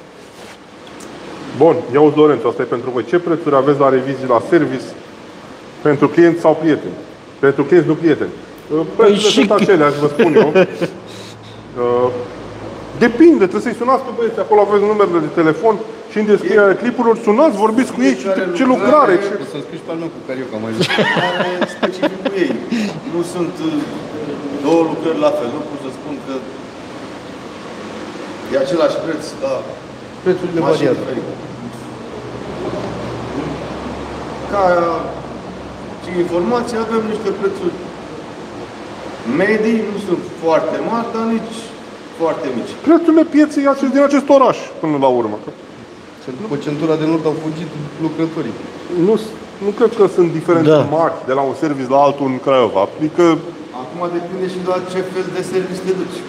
Bun, ia uzi, Lorențu, asta e pentru voi. Ce prețuri aveți la revizii la service pentru clienți sau prieteni? Pentru clienți, nu prieteni. Prețurile și- sunt aceleași, vă spun eu. Depinde, trebuie să-i sunați pe băieți, acolo aveți numerele de telefon și în descrierea clipurilor sunați, vorbiți cu ei ce lucrare, ce... O să-l scriși pe al meu cu carioca mai zis. Are specificul ei. Nu sunt două lucrări la fel. Nu pot să spun că e același preț la Prețurile mașini variază. diferite. Ca și informație avem niște prețuri medii, nu sunt foarte mari, dar nici foarte mici. Prețurile pieței din acest oraș, până la urmă. După centura de nord au fugit lucrătorii. Nu cred că sunt diferențe Da. mari de la un serviciu la altul în Craiova. Adică, Acum depinde și la ce fel de serviciu te duci.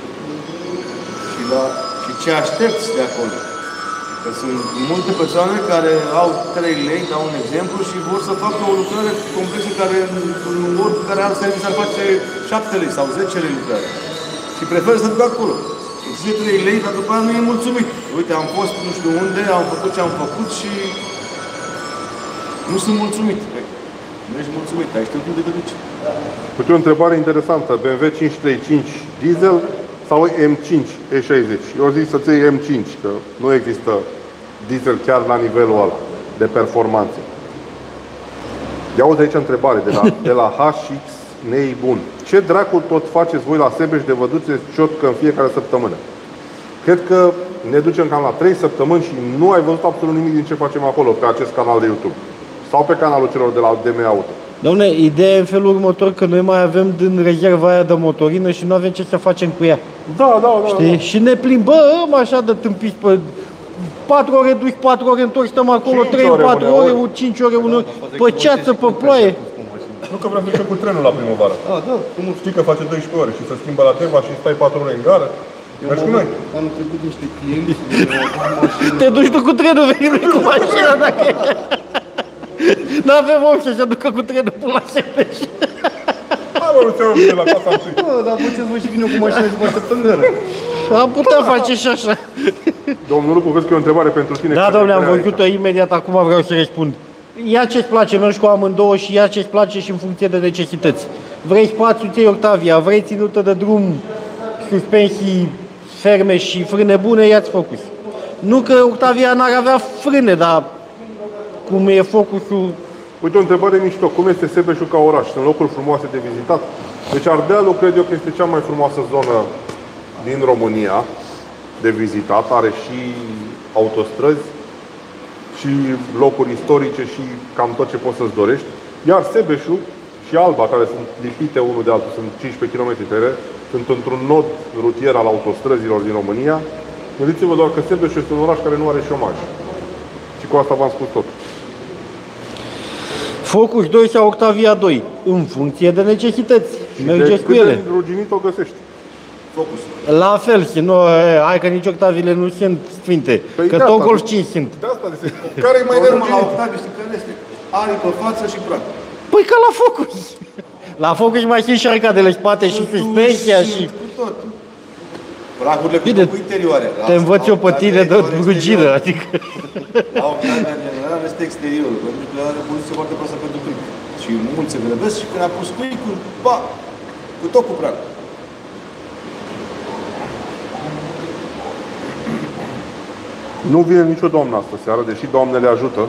Și ce aștepți de acolo. Că sunt multe persoane care au 3 lei, dau un exemplu, și vor să facă o lucrare complexă care în oricare alt serviciu ar face 7 lei sau 10 lei lucrare. Și preferă să ducă acolo. Îți zice 3 lei, dar după aia nu e mulțumit. Uite, am fost nu știu unde, am făcut ce am făcut și nu sunt mulțumit. Păi, nu ești mulțumit, ai știut unde te duci. uite o întrebare interesantă. BMW 535 diesel sau M5 E60? Eu zic să-ți iei M5, că nu există diesel chiar la nivelul ăla de performanțe. Ia uite aici întrebare de la HX Nei Bun. Ce dracu tot faceți voi la Sebeș de vă duceți ciotcă în fiecare săptămână? Cred că ne ducem cam la 3 săptămâni și nu ai văzut absolut nimic din ce facem acolo pe acest canal de YouTube. Sau pe canalul celor de la DM Auto. Dom'le, ideea e în felul următor că noi mai avem din rezerva aia de motorină și nu avem ce să facem cu ea. Da. Știi? Și ne plimbăm așa de tâmpiți pe 4 ore duci, 4 ore întorci, stăm acolo 5 3, ore 4 ore, uneori. 5 ore uneori, pe ceață, pe ploaie. Nu că vrem să ducem cu trenul la primăvară. Da, Știi că face 12 ore și se schimbă la Teva și stai 4 ore în gară. Mergi cu noi. Am trecut niște clienți cu mașină. Te duci tu cu trenul, vei cu mașina dacă e. N-avem om să se ducă cu trenul până la Sebeș. Hai mă, nu ți-am bine la casa întâi. Bă, dar faceți voi și vine cu mașina și vă așteptăm în gară. Am putea face și așa. Domnul Lupu, vezi că e o întrebare pentru tine. Da, Care domnule, am vrea văzut-o imediat, acum vreau să răspund. Ia ce-ți place, mergi cu amândouă și ia ce-ți place și în funcție de necesități. Vrei spațiu, ți Octavia, vrei ținută de drum, suspensii ferme și frâne bune, ia-ți Focus. Nu că Octavia n-ar avea frâne, dar cum e Focusul. Uite o întrebare mișto. Cum este Sebeșul ca oraș? Sunt locuri frumoase de vizitat? Deci Ardealul cred eu că este cea mai frumoasă zonă din România de vizitat. Are și autostrăzi și locuri istorice și cam tot ce poți să-ți dorești. Iar Sebeșul și Alba, care sunt lipite unul de altul, sunt 15 km tere, sunt într-un nod rutier al autostrăzilor din România. Gândiți-vă doar că Sebeșul este un oraș care nu are șomaj. Și cu asta v-am spus tot. Focus 2 sau Octavia 2, în funcție de necesități. Mergeți cu de ele. cât de ruginit o găsești. Focus. La fel, și nu, hai că nici Octaviile nu sunt sfinte, Păi că de tot asta, Golf 5 sunt. De asta zic. Care e mai Mai la neruginit? Octavia, știi care este? Are pe față și prag. Păi ca la Focus. La Focus mai sunt și arcadele spate și suspensia și... Cu tot. Pragurile cu Bine, cu interioare. te învăț eu pe tine de rugină, adică... La Octavia, în general, este exteriorul, pentru că are poziție foarte proastă pentru cuic. Și mulți se grăbesc și când a pus cuicul, ba, cu tot cu prag. Nu vine nicio doamnă astă seară, deși doamnele ajută.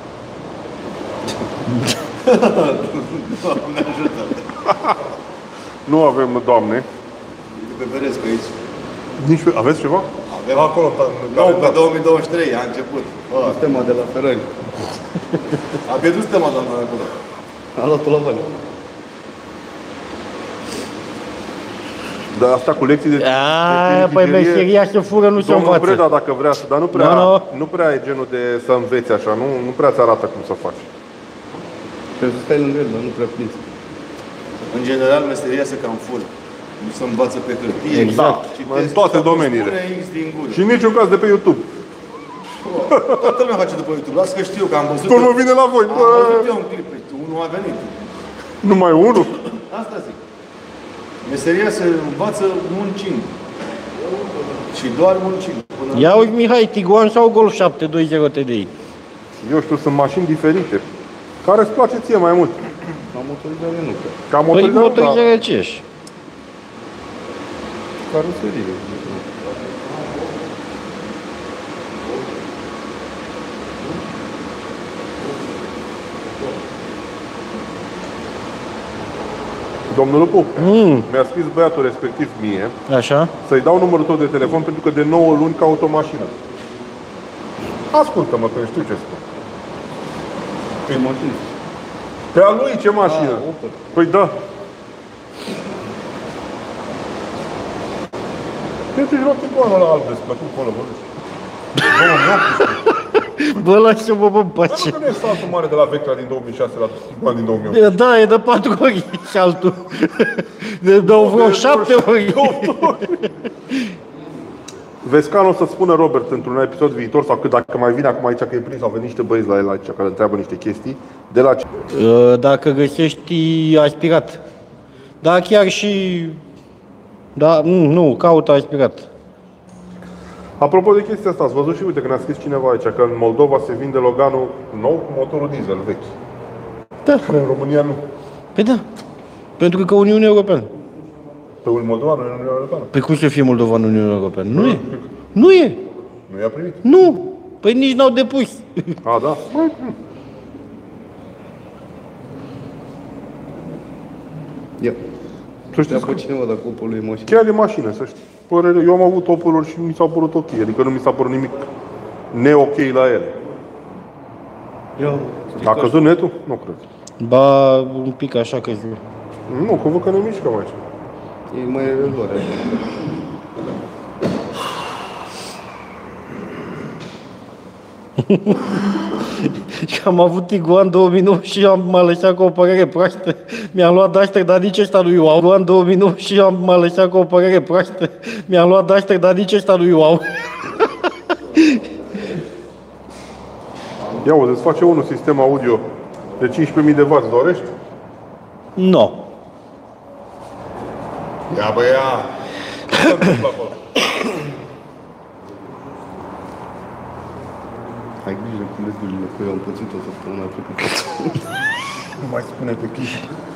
Doamne ajută. Nu avem doamne. Uite pe Verescu aici. Nici pe... Aveți ceva? Avem Acolo, nou pe 2023, a început. Sistema de la Ferrari. A pierdut sistema, doamna acolo. A luat-o la vale. Dar asta cu lecții de Aaa, păi meseria se fură, nu se Domnul învață. Breda, dacă vrea să, dar nu prea Nu. e genul de să înveți așa, nu prea ți arată cum să faci. Trebuie să stai lângă el, dar nu prea prinzi. În general, meseria se cam fură. Nu se învață pe hârtie. Exact. În toate domeniile. Și în niciun caz de pe YouTube. Toată lumea face de pe YouTube. Lasă că știu că am văzut. Tot nu vine la voi. Am văzut eu un clip. Unul a venit. Numai unul? Asta zic. Meseria se învață muncind. Și doar muncind. Ia uite, Mihai, Tiguan sau Golf 720 TDI? Eu știu, sunt mașini diferite. Care îți place ție mai mult? La motorizare nu cred. Ca Păi motorizare, da. motorizare ce ești? Caroserie. Domnul Lupu, mi-a scris băiatul respectiv mie Așa? să-i dau numărul tău de telefon pentru că de 9 luni caut o mașină. Ascultă-mă că știu ce spun. Pe mașină. Pe a lui ce mașină? Opel. Păi da. Uite, și rotul ăla la alb desplăcut acolo, bă. Bă, lasă-mă, bă, pace. Nu e saltul mare de la Vectra din 2006 la Tiguan din 2008. Da, e de 4 ori și altul. De dau vreo 7 ori. Vezi că o să spună Robert într-un episod viitor sau cât dacă mai vine acum aici că e prins, au venit niște băieți la el aici care întreabă niște chestii de la ce... Dacă găsești aspirat. Da, chiar și... Da, nu, caută aspirat. Apropo de chestia asta, ați văzut și uite că ne-a scris cineva aici că în Moldova se vinde Loganul nou cu motorul diesel vechi. Da. În România nu. Păi da. Pentru că Uniunea Europeană. Pe Moldova nu e Uniunea Europeană. Păi cum să fie Moldova în Uniunea Europeană? Nu e. Nu e. Nu i-a primit. Nu. Păi nici n-au depus. A, da? Ia. Să știți Ia că pe cineva dacă Opel e mașină. chiar e mașină, să știi. Părere, eu am avut Opel-uri și mi s-a părut ok. Adică nu mi s-a părut nimic ne-ok la ele. A căzut netul? Nu cred. Ba, un pic așa că... Nu, că văd că ne mișcăm aici. E mai reloare. Și am avut Tiguan 2009 și m-a lăsat cu o părere proastă. Mi-am luat Duster, dar nici ăsta nu-i wow. Tiguan 2009 și m-a lăsat cu o părere proastă. Mi-am luat Duster, dar nici ăsta nu-i wow. Ia uite, îți face unul sistem audio de 15.000 de W, dorești? No. Ia bă, ia! Ce se întâmplă acolo? Ai grijă cu ledurile, că eu am pățit o săptămână trecută. Nu mai spune pe chis.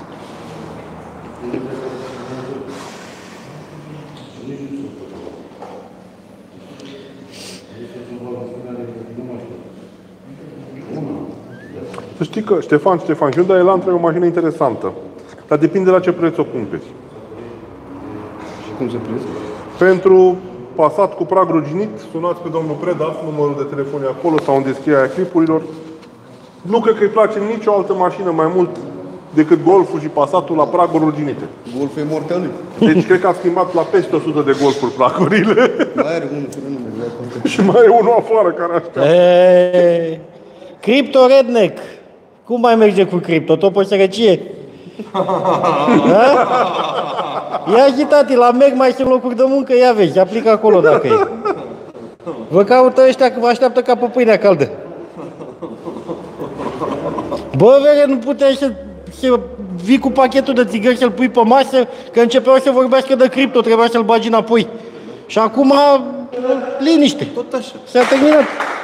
Să știi că Ștefan, Hyundai Elantra e o mașină interesantă. Dar depinde la ce preț o cumperi. Și cum se prinde? Pentru Passat cu prag ruginit, sunați pe domnul Preda, numărul de telefon e acolo sau în descrierea clipurilor. Nu cred că îi place nicio altă mașină mai mult decât Golful și Passatul la praguri ruginite. Golful e moartea lui. Deci cred că a schimbat la peste 100 de Golfuri pragurile. Mai are unul fără nume, vrea contact. Și mai e unul afară care așteaptă. Eee, Crypto Redneck. Cum mai merge cu cripto? Tot pe sărăcie? Da? Ia și tati, la Meg mai sunt locuri de muncă, ia vezi, aplică acolo dacă e. Vă caută ăștia că vă așteaptă ca pe pâinea caldă. Bă, vere, nu puteai să vii cu pachetul de țigări să-l pui pe masă, că începeau să vorbească de cripto, trebuia să-l bagi înapoi. Și acum, liniște. Tot așa. S-a terminat.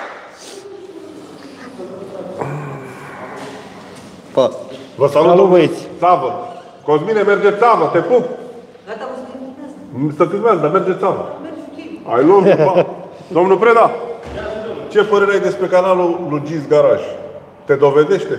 Pa. Vă salut, Salut, domnul băieți. Țavă. Cosmine, merge țavă, te pup. Gata, vă spun. Să filmează, dar merge țavă. I love you, pa. Domnul Preda, ce părere ai despre canalul lui Gis Garaj? Te dovedește?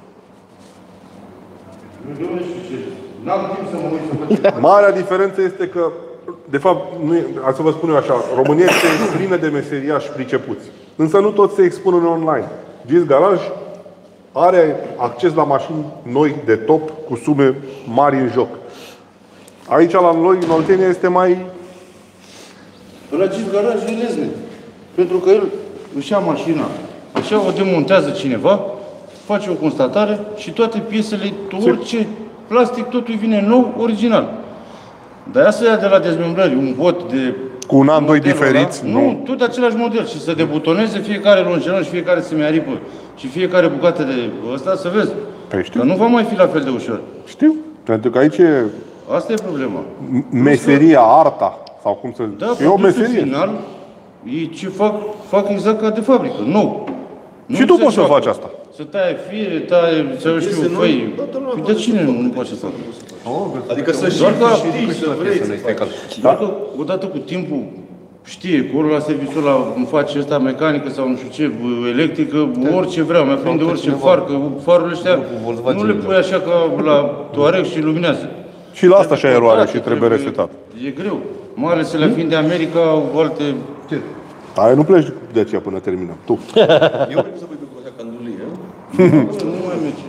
N-am timp să mă uit să văd. Marea diferență este că, de fapt, nu e, să vă spun eu așa, România este plină de meseriași pricepuți. Însă nu toți se expun în online. Gis Garaj are acces la mașini noi de top, cu sume mari în joc. Aici, la noi, în Oltenia, este mai... La acest garaj e lezne. Pentru că el își ia mașina, își ia, o demontează cineva, face o constatare și toate piesele, orice plastic, totul vine nou, original. Dar ea să ia de la dezmembrări un bot de... Cu un an, doi modelul diferiți, ăla, nu? Nu, tot de același model și să debutoneze fiecare longeron și fiecare semi-aripă și fiecare bucată de ăsta, să vezi. Păi știu. Că nu va mai fi la fel de ușor. Știu. Pentru că aici e Asta e problema. meseria, arta, sau cum să... Da, e o produsul meserie. final, ei ce fac exact ca de fabrică, nou. Și tu poți să faci asta. Să taie fire, taie, să știu, făi. Păi de cine nu poate să facă? Adică să Doar că știi, să vrei să faci. Doar că odată cu timpul știe, că ori la serviciul ăla îmi face ăsta mecanică sau nu știu ce, electrică, orice vreau, mi aprinde orice far, că farurile ăștia nu le pui așa ca la Touareg și luminează. Și la asta și eroare și trebuie resetat. E greu. Mai ales ele fiind de America, au alte... Aia nu pleci de aceea până terminăm. Tu. Eu cred că să pui pe așa candulie, Nu mai merge.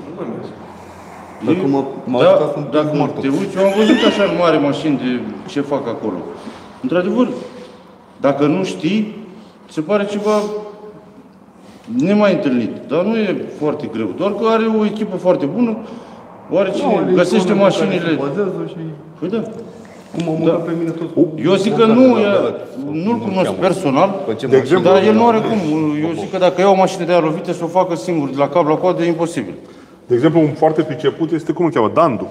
Dacă m-a ajutat să-mi Dacă te uiți, eu am văzut așa în mare mașini de ce fac acolo. Într-adevăr, dacă nu știi, se pare ceva nemai întâlnit. Dar nu e foarte greu. Doar că are o echipă foarte bună, oarece găsește mașinile... Păi da. Cum am mâncat pe mine tot. Eu zic că nu-l cunosc personal, De exemplu, dar el nu are cum. Eu zic că dacă ia o mașină de aia lovită să o facă singur, de la cap la coadă, e imposibil. de exemplu, un foarte priceput este, cum îl cheamă, Dandu,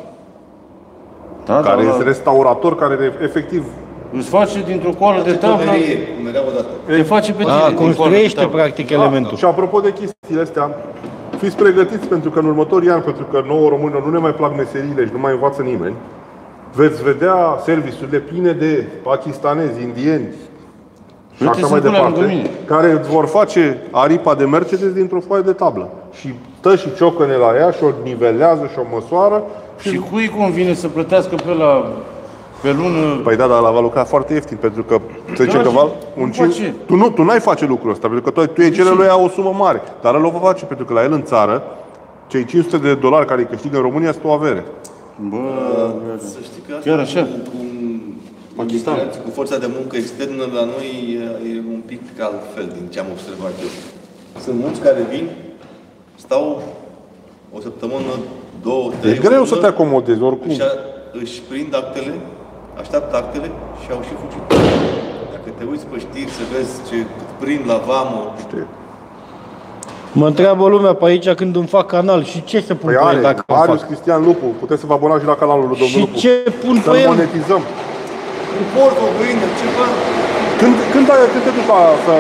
Da, care da, este restaurator, care efectiv îți face dintr-o coală de tablă, cum era odată. te face pe tine. A, din coală de construiește tablă. practic elementul. Și apropo de chestiile astea, fiți pregătiți pentru că în următorii ani, pentru că nouă românilor nu ne mai plac meseriile și nu mai învață nimeni, veți vedea serviciurile pline de pakistanezi, indieni și Uite, așa mai sunt lângă departe, mine. care îți vor face aripa de Mercedes dintr-o foaie de tablă. Și stă și ciocăne la ea și o nivelează și o măsoară. Și cui convine să plătească pe lună? Păi da, dar la va lucra foarte ieftin, pentru că să zice Da, că și val, cum un face? tu n-ai face lucrul ăsta, pentru că tu iei cele lui o sumă mare, dar el o va face, pentru că la el în țară, cei $500 care îi câștigă în România sunt o avere. Bă, Să știi că chiar asta așa? cu forța de muncă externă la noi e un pic altfel din ce am observat eu. Sunt mulți care vin, stau o săptămână, două, trei. E greu o să lună, te acomodezi, oricum. își prind actele, așteaptă actele și au și fugit. Dacă te uiți pe știri să vezi ce prind la vamă, Mă întreabă lumea pe aici când îmi fac canal și ce să pun Păi pe el are, dacă îl Marius fac. Cristian Lupu, puteți să vă abonați și la canalul lui domnul Și Lupu. ce pun pe Să-l el? monetizăm. un porc, o găină, ceva. Când te duci să...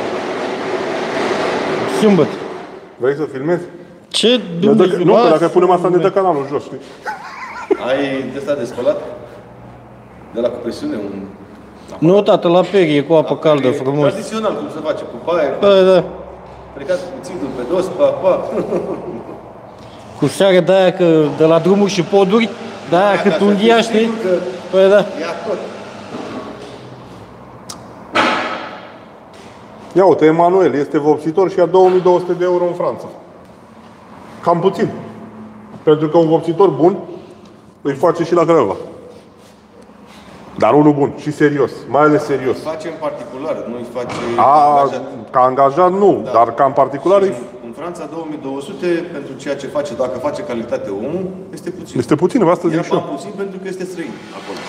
Sâmbătă. Vrei să filmezi? Ce Nu, Dumnezeu? că dacă punem asta ne dă canalul jos, știi? Ai de asta de spălat? De la cu presiune, un... Nu, tată, la perie, cu apă caldă, frumos. Tradițional, cum se face, cu paie, Da. plecat cuțitul pe dos, pa. Cu seară de aia că de la drumuri și poduri, de aia cât unghia, știi? Păi da. Ia tot. Ia uite, Emanuel este vopsitor și ia 2200 de euro în Franța. Cam puțin. Pentru că un vopsitor bun îi face și la Craiova. Dar unul bun și serios, mai ales serios. Face în particular, nu-i face A, ca angajat nu, dar ca în particular În Franța 2200 pentru ceea ce face, dacă face calitate omul, este puțin. este puțin, asta zic Ia și eu. bani puțin pentru că este străin acolo.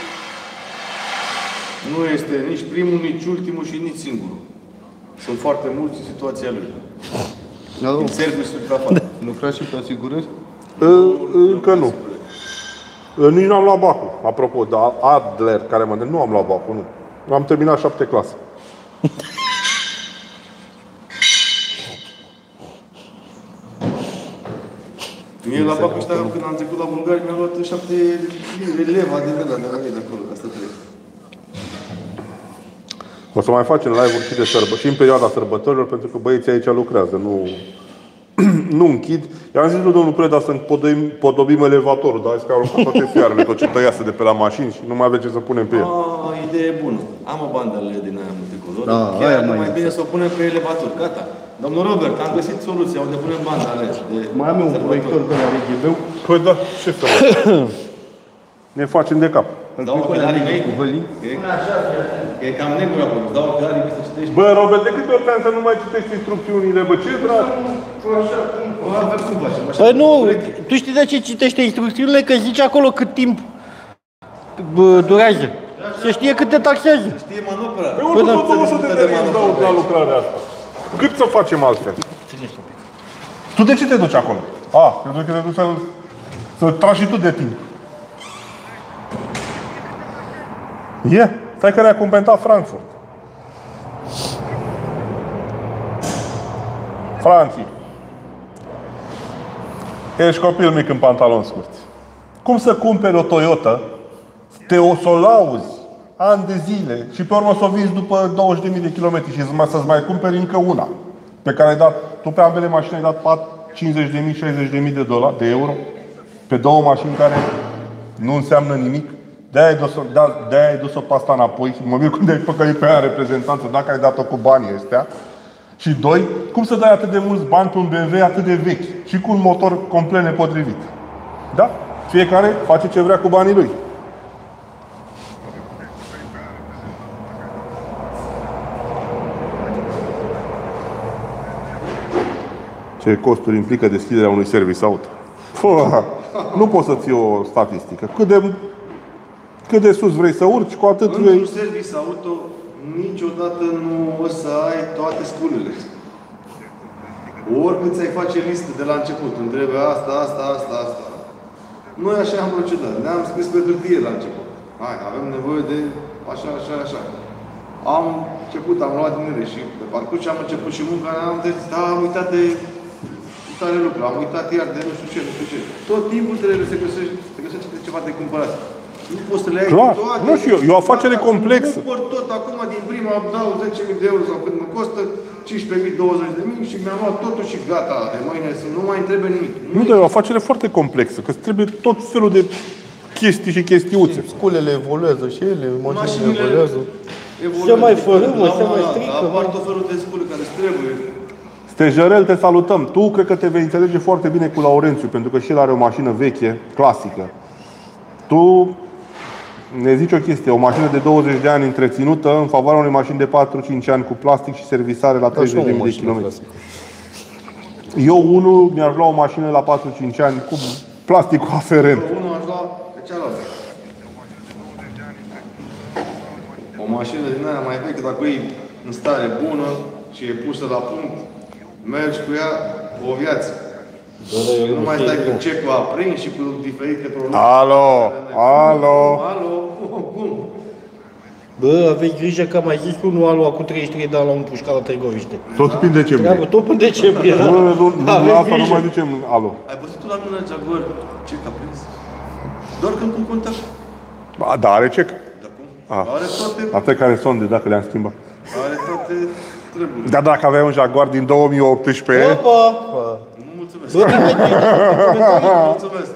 Nu este nici primul, nici ultimul și nici singurul. Sunt foarte mulți în situația lui. În serviciul de afară. Lucrați și pe asigurări? Încă nu. Nici nu am luat bacul. Apropo, dar Adler, care mă nu am luat bacul, nu. Am terminat 7 clase. Mie la bacul ăsta, când am trecut la Bulgari, mi-am luat 7 leva de la de acolo, ca să trec. O să mai facem live-uri și de și în perioada sărbătorilor, pentru că băieții aici lucrează, nu închid. I-am zis lui domnul Preda să podobim elevatorul, dar zis că au aruncat toate fiarele, tot ce tăiase de pe la mașini și nu mai avem ce să punem pe el. Idee bună. Am o bandă din aia multicolor. Da, Chiar aia mai mai bine să o punem pe elevator. Gata. Domnul Robert, am găsit soluția unde punem banda alea. Mai am eu un proiector de la RGB-ul. Păi da, ce să ne facem de cap. Dau ochelarii mei. Cu vălii. E cam negru acolo. Dau ochelarii mei să citești. Bă, Robert, de câte ori te-am să nu mai citești instrucțiunile, bă, ce dragi? Cum facem? Așa. Păi nu, tu știi de ce citește instrucțiunile? Că zice acolo cât timp durează. Se știe cât te taxează. Știe manopera. Pe urmă tot 200 de lei îți dau la lucrarea asta. Cât să facem altfel? Tu de ce te duci acolo? Pentru că te duci să tragi și tu de timp. Stai că ne-a cumpentat Frankfurt. Franții. Ești copil mic în pantaloni scurți. Cum să cumperi o Toyota, să o lauzi ani de zile și pe urmă să o vinzi după 20.000 de kilometri și să-ți mai cumperi încă una pe care ai dat, tu pe ambele mașini ai dat 50.000, 60.000 de euro pe două mașini care nu înseamnă nimic. De-aia ai dus-o pe asta înapoi. Mă mir cum de-ai păcălit pe aia în reprezentanță dacă ai dat-o cu banii ăstea. Și doi, cum să dai atât de mulți bani pe un BMW atât de vechi și cu un motor complet nepotrivit? Da? Fiecare face ce vrea cu banii lui. Ce costuri implică deschiderea unui service auto? Nu poți să ții o statistică. Cât de sus vrei să urci, cu atât vrei. Într-un service auto niciodată nu o să ai toate sculele. Oricât ți-ai face listă de la început, îmi trebuie asta. Noi așa am procedat. Ne-am scris pe hârtie la început. Hai, avem nevoie de așa. Am luat din ele și pe parcurs am început și munca, am uitat de tare lucru, am uitat iar de nu știu ce. Tot timpul trebuie să găsești ceva de cumpărat. Nu poți să le ai toate. Nu știu, e o afacere complexă. Nu cumpăr tot acum din prima, dau 10.000 de euro sau cât mă costă, 15.000, 20.000 și mi-am luat totul și gata. De mâine nu mai trebuie nimic. Nu, dar e o afacere foarte complexă, că trebuie tot felul de chestii și chestiuțe. Sculele evoluează și ele, mașinile evoluează. Se mai fărâmă, se mai strică. Apar tot felul de scule care îți trebuie. Stejerel, te salutăm. Tu cred că te vei înțelege foarte bine cu Laurențiu, pentru că și el are o mașină veche, clasică. Tu ne zici o chestie, o mașină de 20 de ani întreținută în favoarea unei mașini de 4-5 ani cu plastic și servisare la 30.000 de kilometri. Eu unul mi-aș lua o mașină la 4-5 ani cu plasticul aferent. Unul aș lua pe cealaltă. O mașină din aia mai veche, dacă e în stare bună și e pusă la punct, mergi cu ea o viață. Nu mai stai cu cecul aprins și cu diferite probleme. Alo! Cum? Bă, aveți grijă că mai zis unul a luat cu 33 de ani la un pușcat la Târgoviște. Tot prin decembrie. Tot în decembrie, da? Nu, asta nu mai ducem alo. Ai văzut tu la mine la Jaguar cec aprins? Doar când pun contact. Da, are cec. Dar cum? Are toate... Atât care sonde, dacă le-am schimbat. Are toate treburile. Dar dacă aveai un Jaguar din 2018... Opa! Nu mulțumesc. Bă, Mulțumesc.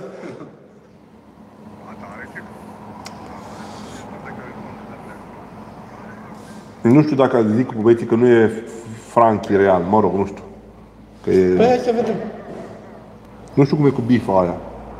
Nu știu dacă zic cu băieții că nu e Franchi real, mă rog, nu știu. Că e... Păi hai să vedem. Nu știu cum e cu bifa aia.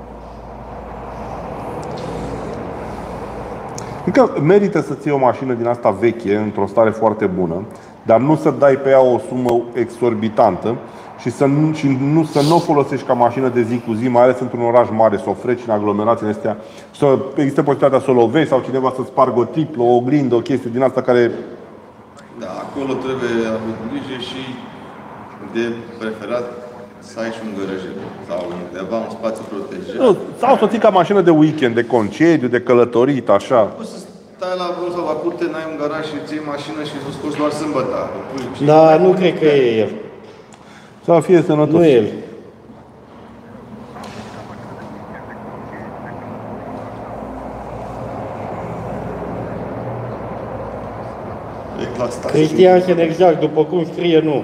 Cred că merită să ții o mașină din asta veche, într-o stare foarte bună, dar nu să dai pe ea o sumă exorbitantă și să nu o folosești ca mașină de zi cu zi, mai ales într-un oraș mare, să o freci în aglomerații astea, să existe posibilitatea să o lovești sau cineva să spargă o triplă, o oglindă, o chestie din asta care... Da, acolo trebuie avut grijă și de preferat să ai și un gărăjel sau undeva un spațiu protejat. Sau să ții ca mașină de weekend, de concediu, de călătorit, așa. Poți să stai la vreo sau la curte, n-ai un garaj și îți iei mașină și o scoți doar sâmbătă. Da, nu cred că e el. Să fie sănătos. Nu e el. E clasa. Cristian exact, după cum scrie, nu.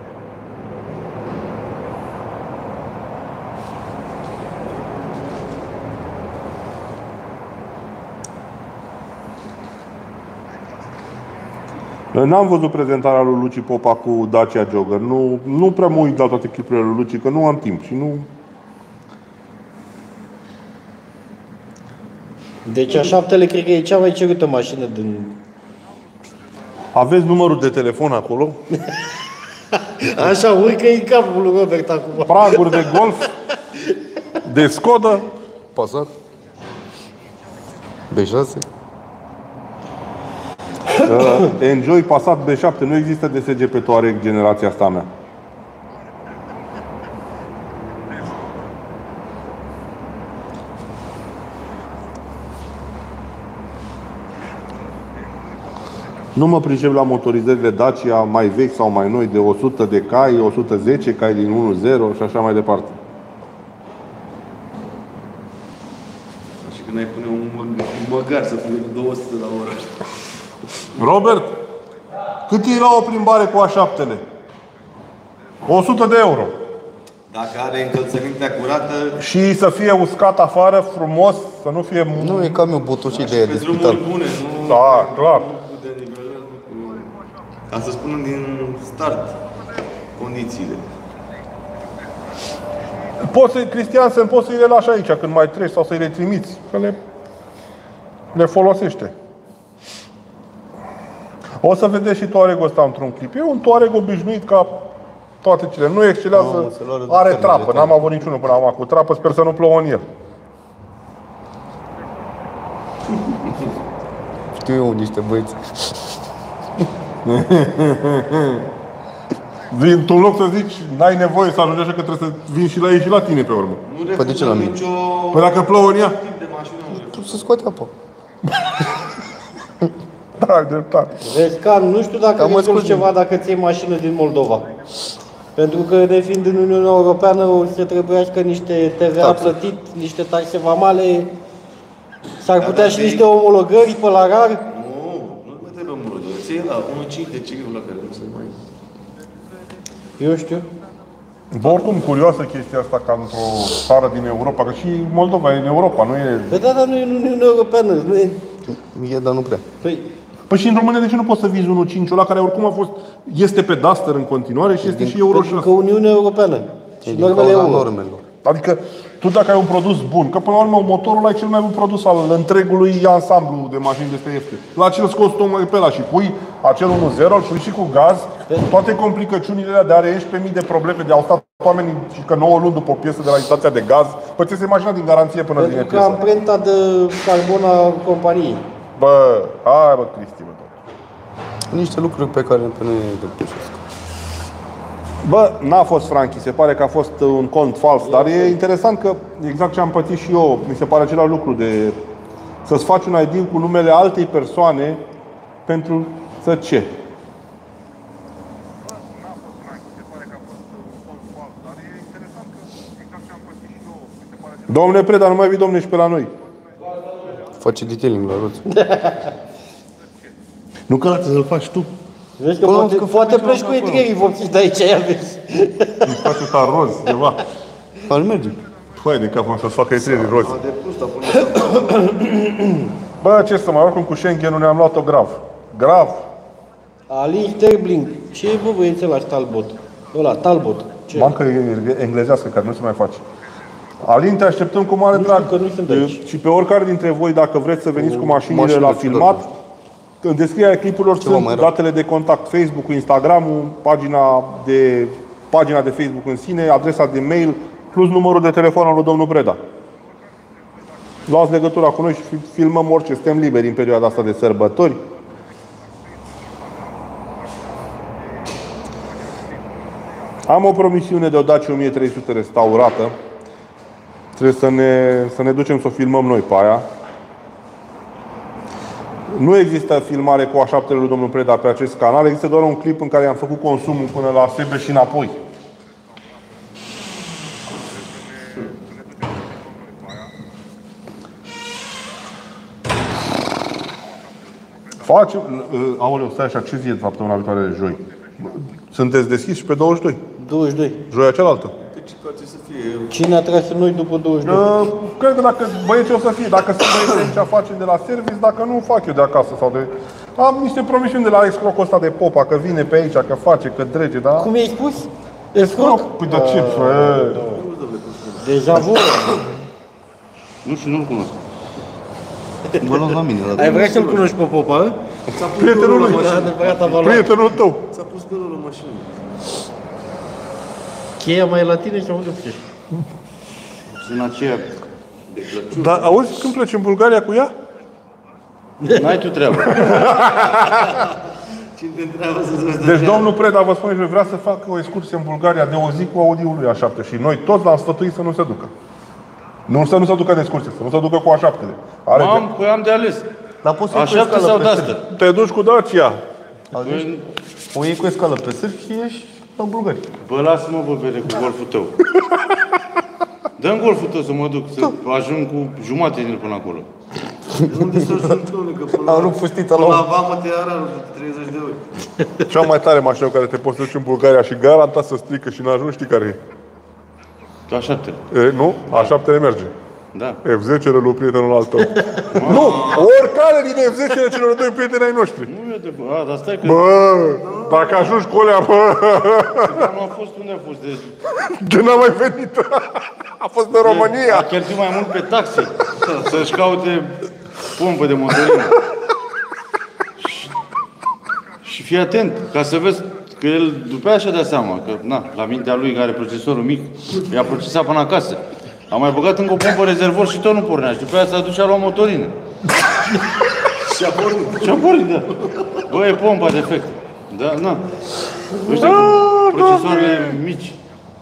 N-am văzut prezentarea lui Luci Popa cu Dacia Jogger. Nu prea mă uit la toate clipurile lui Luci, că nu am timp și nu... Deci a 7-le cred că e cea mai cerută mașină din... Aveți numărul de telefon acolo? Așa, urcă-i în capul lui Robert acum. Praguri de Golf, de Skoda. Passat. B6? Enjoy Passat B7. Nu există DSG pe Touareg generația asta a mea. Nu mă pricep la motorizările Dacia mai vechi sau mai noi de 100 de cai, 110 cai din 1.0 și așa mai departe. Și când ai pune un măgar să fie 200 la oră. Robert, cât e la o plimbare cu A7-le? 100 de euro. Dacă are încălțămintea curată Și să fie uscat afară, frumos, să nu fie... Nu, e cam eu botoșit de aia de pe spital. drumuri bune, nu Da, clar. cu denivelări, nu cu... Ca să spunem din start condițiile. Cristiansen, poți să-i le lași aici când mai treci sau să-i le trimiți, că le folosește. O să vedeți și Touareg-ul ăsta într-un clip. E un Touareg obișnuit ca toate cele. Nu excelează, are trapă. N-am avut niciunul până acum cu trapă, sper să nu plouă în el. Știu eu niște băieți. Tu în loc să zici, n-ai nevoie să ajungi așa că trebuie să vin și la ei și la tine pe urmă. Nu Păi de ce la mine? nicio Păi dacă plouă în ea? tip de mașină. Tu să scoate apă. Da, ai dreptate. Vezi, Can, nu știu dacă Cam rezolvi ascult ceva dacă ți iei mașină din Moldova. Pentru că, nefiind în Uniunea Europeană, o să trebuiască niște TVA plătit, niște taxe vamale, s-ar putea și niște omologări pe la rar. Nu mai trebuie omologări. Ți iei la 1.5 de civil la care nu se mai... Eu știu. Bă, oricum, curioasă chestia asta ca într-o țară din Europa, că și Moldova e în Europa, nu e... Păi da, dar nu e în Uniunea Europeană, nu e... E, dar nu prea. Păi, Păi și în România de ce nu poți să vizi 1.5 ăla care oricum a fost, este pe Duster în continuare și este și Euro pentru 6. că Uniunea Europeană și Din normele cauza euro. normelor. Adică tu dacă ai un produs bun, că până la urmă motorul ăla e cel mai bun produs al întregului ansamblu de mașini de este. La ce îl scoți tocmai pe ăla și pui acel 1.0, îl pui și cu gaz, toate complicăciunile alea de are 11.000 de probleme, de au stat oamenii și că 9 luni după o piesă de la instația de gaz, păi ți se imagina din garanție până Pentru vine că piesa. amprenta de carbon a companiei. Bă, hai bă, Cristi, bă. Niște lucruri pe care pe noi ne depășesc. Bă, n-a fost Franchi, se pare că a fost un cont fals, dar e interesant că exact ce am pățit și eu, mi se pare același lucru de să-ți faci un ID cu numele altei persoane pentru să ce? Domnule Preda, nu mai vii, domne, și pe la noi. Face detailing la roți. Nu că ăla să-l faci tu. Vezi că poate pleci cu etrierii vopsiți de aici, ia vezi. Îi faci ăsta roz, ceva. Al merge. Păi, de capul să-ți facă etrierii rozi. A depus, dar pune Bă, ce să mai, oricum cu Schengen ne-am luat-o grav. Grav. Alin Sterbling. Ce e, bă, băiețel ăla Talbot? Ăla, Talbot. Ce? Bancă englezească, care nu se mai face. Alin, te așteptăm cu mare Nu știu, drag. că nu sunt aici. Și pe oricare dintre voi, dacă vreți să veniți cu mașinile mașină la ciudată. filmat, în descrierea clipurilor Ceva sunt mai rău. datele de contact, Facebook-ul, Instagram-ul, pagina de Facebook în sine, adresa de mail, plus numărul de telefon al lui domnul Preda. Luați legătura cu noi și filmăm orice, suntem liberi în perioada asta de sărbători. Am o promisiune de o Dacia 1300 restaurată. Trebuie să ne ducem să o filmăm noi pe aia. Nu există filmare cu A7 lui domnul Preda pe acest canal, există doar un clip în care am făcut consumul până la Sebe și înapoi. Facem... Aoleu, stai așa, ce zi e săptămâna viitoare de joi? Sunteți deschiși și pe 22? 22. Joia cealaltă? să fie. Cine a tras în noi după 22? Cred că dacă băieții o să fie, dacă sunt băieții aici facem de la service, dacă nu, fac eu de acasă sau de... Am niște promisiuni de la ex-crocul ăsta de Popa, că vine pe aici, că face, că drege, da? Cum i-ai spus? Ex-croc? Păi de ce? Deja vu. Nu știu, nu-l cunosc. Vă luăm la mine. La Ai vrea să-l cunoști pe Popa? Prietenul lui, Adevărata valoare. prietenul tău. Ți-a pus gărul la mașină. Cheia mai e la tine și unde pleci? Sunt aceea de Crăciun. Dar auzi, când pleci în Bulgaria cu ea? N-ai tu treabă. Cine te întreabă să-ți Deci domnul Preda vă spune că vrea să facă o excursie în Bulgaria de o zi cu Audi-ul lui A7 și noi toți l-am sfătuit să nu se ducă. Nu să nu se ducă de excursie, să nu se ducă cu A7-le. Păi am de ales. Dar poți să iei cu A7 escală sau pe Duster? sârb. Te duci cu Dacia. O iei cu escală pe sârb și ieși la Bulgaria. Bă, lasă-mă, bă, vede, cu golful tău. Dă-mi golful tău să mă duc, să ajung cu jumate din el până acolo. Unde să ajungi, domnule, că până Am rupt fustița la la vamă te ia rarul de 30 de ori. Cea mai tare mașină cu care te poți duci în Bulgaria și garantat să strică și n-ajungi, știi care e? A7. Nu? A7 merge. Da. F10-le lui prietenul al tău. Nu! Oricare din F10-le celor doi prieteni ai noștri. Nu e de... dar stai că... Bă, dacă ajungi cu alea, bă, Nu a fost, unde a fost? de n-a mai venit. A fost în România. A cheltuit mai mult pe taxi să-și caute pompă de motorină. Și fii atent, ca să vezi că el după aia și-a dat seama că, na, la mintea lui care are procesorul mic, i-a procesat până acasă. A mai băgat încă o pompă rezervor și tot nu pornea. Și după aia s-a dus și a luat motorină. Și a pornit. Și-a pornit, da. Bă, e pompa defect. Da, na. Ăștia cu procesoarele mici.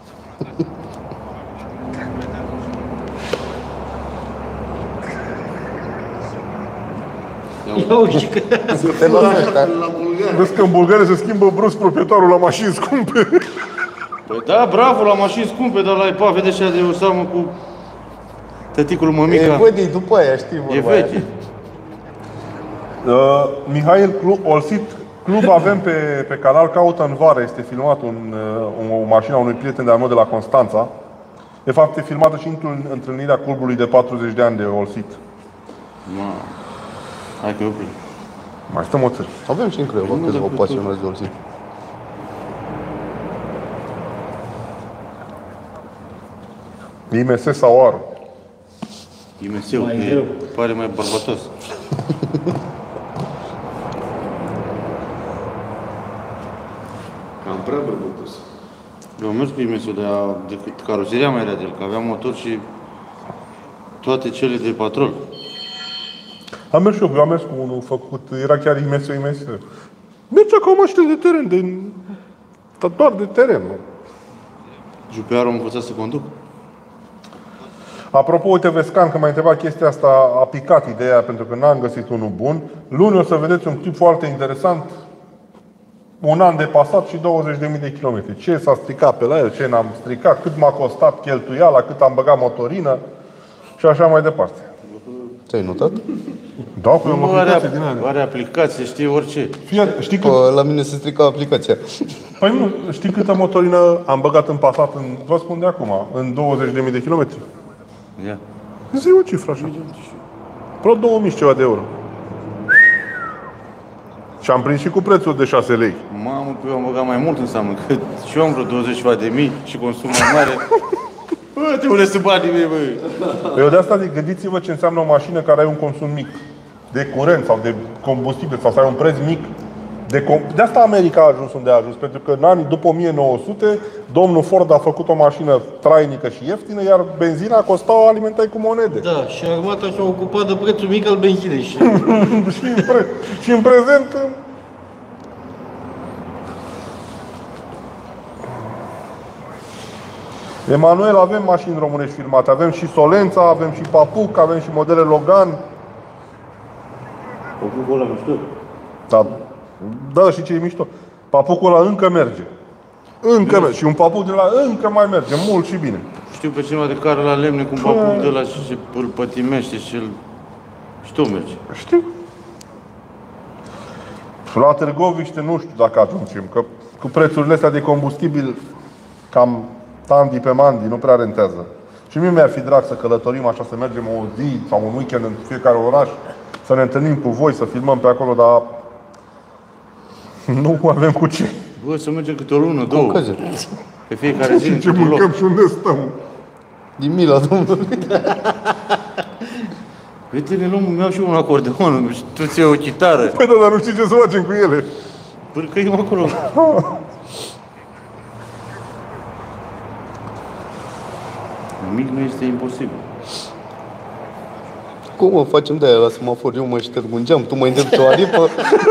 Ia uite că... Te luăm ăștia. La Bulgaria. Vezi că în Bulgaria se schimbă brusc proprietarul la mașini scumpe. Păi da, bravo, la mașini scumpe, dar la IPA, vedeți de o seamă cu tăticul mămica. E văd ei după aia, știi E vorba aia. veche. Mihail Olsit Club avem pe canal, caută în vară, este filmat o mașină a unui prieten de-al meu de la Constanța. De fapt, e filmată și întâlnirea clubului de 40 de ani de Olsit. Hai că oprim. Mai stăm o țări. Avem și în Craiova câțiva pasionați de Olsit. IMS sau ARO. IMS-ul, Mai că greu. pare mai bărbatos. Cam prea bărbătos. Eu am mers cu IMS-ul, dar decât caroseria mai era de el, că avea motor și toate cele de patrol. Am mers și eu am mers cu unul făcut, era chiar IMS. Mergea ca o mașină de teren, doar de teren. Nu? Jupearul am învățat să conduc. Apropo, uite, Vescan, că m-a întrebat chestia asta, a picat ideea pentru că n-am găsit unul bun. Luni o să vedeți un clip foarte interesant. Un an de pasat și 20.000 de kilometri. Ce s-a stricat pe la el, ce n-am stricat, cât m-a costat cheltuiala, cât am băgat motorină și așa mai departe. Ți-ai notat? Da, că am aplicație din aia. Are aplicație, știe orice. Știi cât? La mine se strica aplicația. Păi nu, știi câtă motorină am băgat în pasat, vă spun de acum, în 20.000 de kilometri? Ia. Zi o cifră așa. Vreo 2000 și ceva de euro. Și am prins și cu prețul de 6 lei. Mamă, că eu am băgat mai mult înseamnă, că și eu am vreo 20 ceva de mii și consum mai mare. Bă, te unde sunt banii mei, bă? Eu de asta zic, gândiți-vă ce înseamnă o mașină care are un consum mic de curent sau de combustibil sau să ai un preț mic. De asta America a ajuns unde a ajuns, pentru că în anii după 1900, domnul Ford a făcut o mașină trainică și ieftină, iar benzina costa o alimentai cu monede. Da, și armata s-a ocupat de prețul mic al benzinei. Și... și în prezent... Emanuel, avem mașini românești filmate. Avem și Solența, avem și Papuc, avem și modele Logan. Papucul ăla mișto. Da, și ce e mișto. Papucul ăla încă merge. Încă merge. Și un papuc de la încă mai merge, mult și bine. Știu pe cineva de care la lemne cu un papuc de ăla și îl pătimește și îl... Și tot merge. Știu. La Târgoviște nu știu dacă ajungem, că cu prețurile astea de combustibil cam tandi pe mandi, nu prea rentează. Și mie mi-ar fi drag să călătorim așa, să mergem o zi sau un weekend în fiecare oraș, să ne întâlnim cu voi, să filmăm pe acolo, dar nu avem cu ce. Bă, să mergem câte o lună, două. Căze. Pe fiecare zi, Și ce într-un loc. mâncăm și unde stăm. Din mila, domnule. Uite, ne luăm, mi-au și un acordeon, și tu ți-ai o chitară. Păi da, dar nu știi ce să facem cu ele. Pârcăim acolo. Nimic nu este imposibil. Cum mă facem de aia la semafor? Eu mă șterg un geam, tu mă îndrepți o aripă.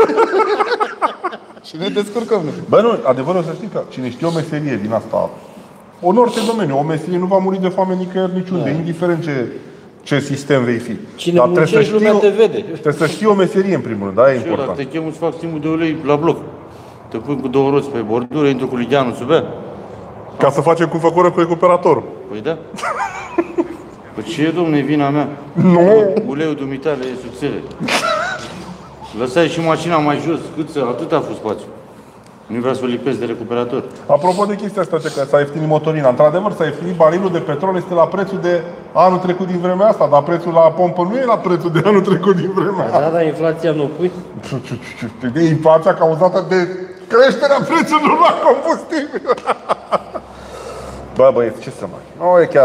Și ne descurcăm. Bă, nu, adevărul să știi că cine știe o meserie din asta, în orice domeniu, o meserie nu va muri de foame nicăieri niciunde, indiferent ce sistem vei fi. Cine muncești, lumea te vede. Trebuie să știi o meserie în primul rând, da, e Și ăla, important. te chem, îți fac schimbul de ulei la bloc. Te pui cu 2 roți pe bordură, intru cu ligheanul sub ea. Ca să facem cum făcură cu recuperatorul. Păi da. Păi ce e, domne, vina mea? Nu! Uleiul dumitale e subțire. Lăsai și mașina mai jos, atât a fost spațiu. Nu vrea să o lipesc de recuperator. Apropo de chestia asta, că s-a ieftinit motorina, într-adevăr s-a ieftinit, barilul de petrol este la prețul de anul trecut din vremea asta, dar prețul la pompă nu e la prețul de anul trecut din vremea asta. Da, dar inflația nu pui. De inflația cauzată de creșterea prețurilor la combustibil. Bă, băieți, ce să mai... Nu, e chiar...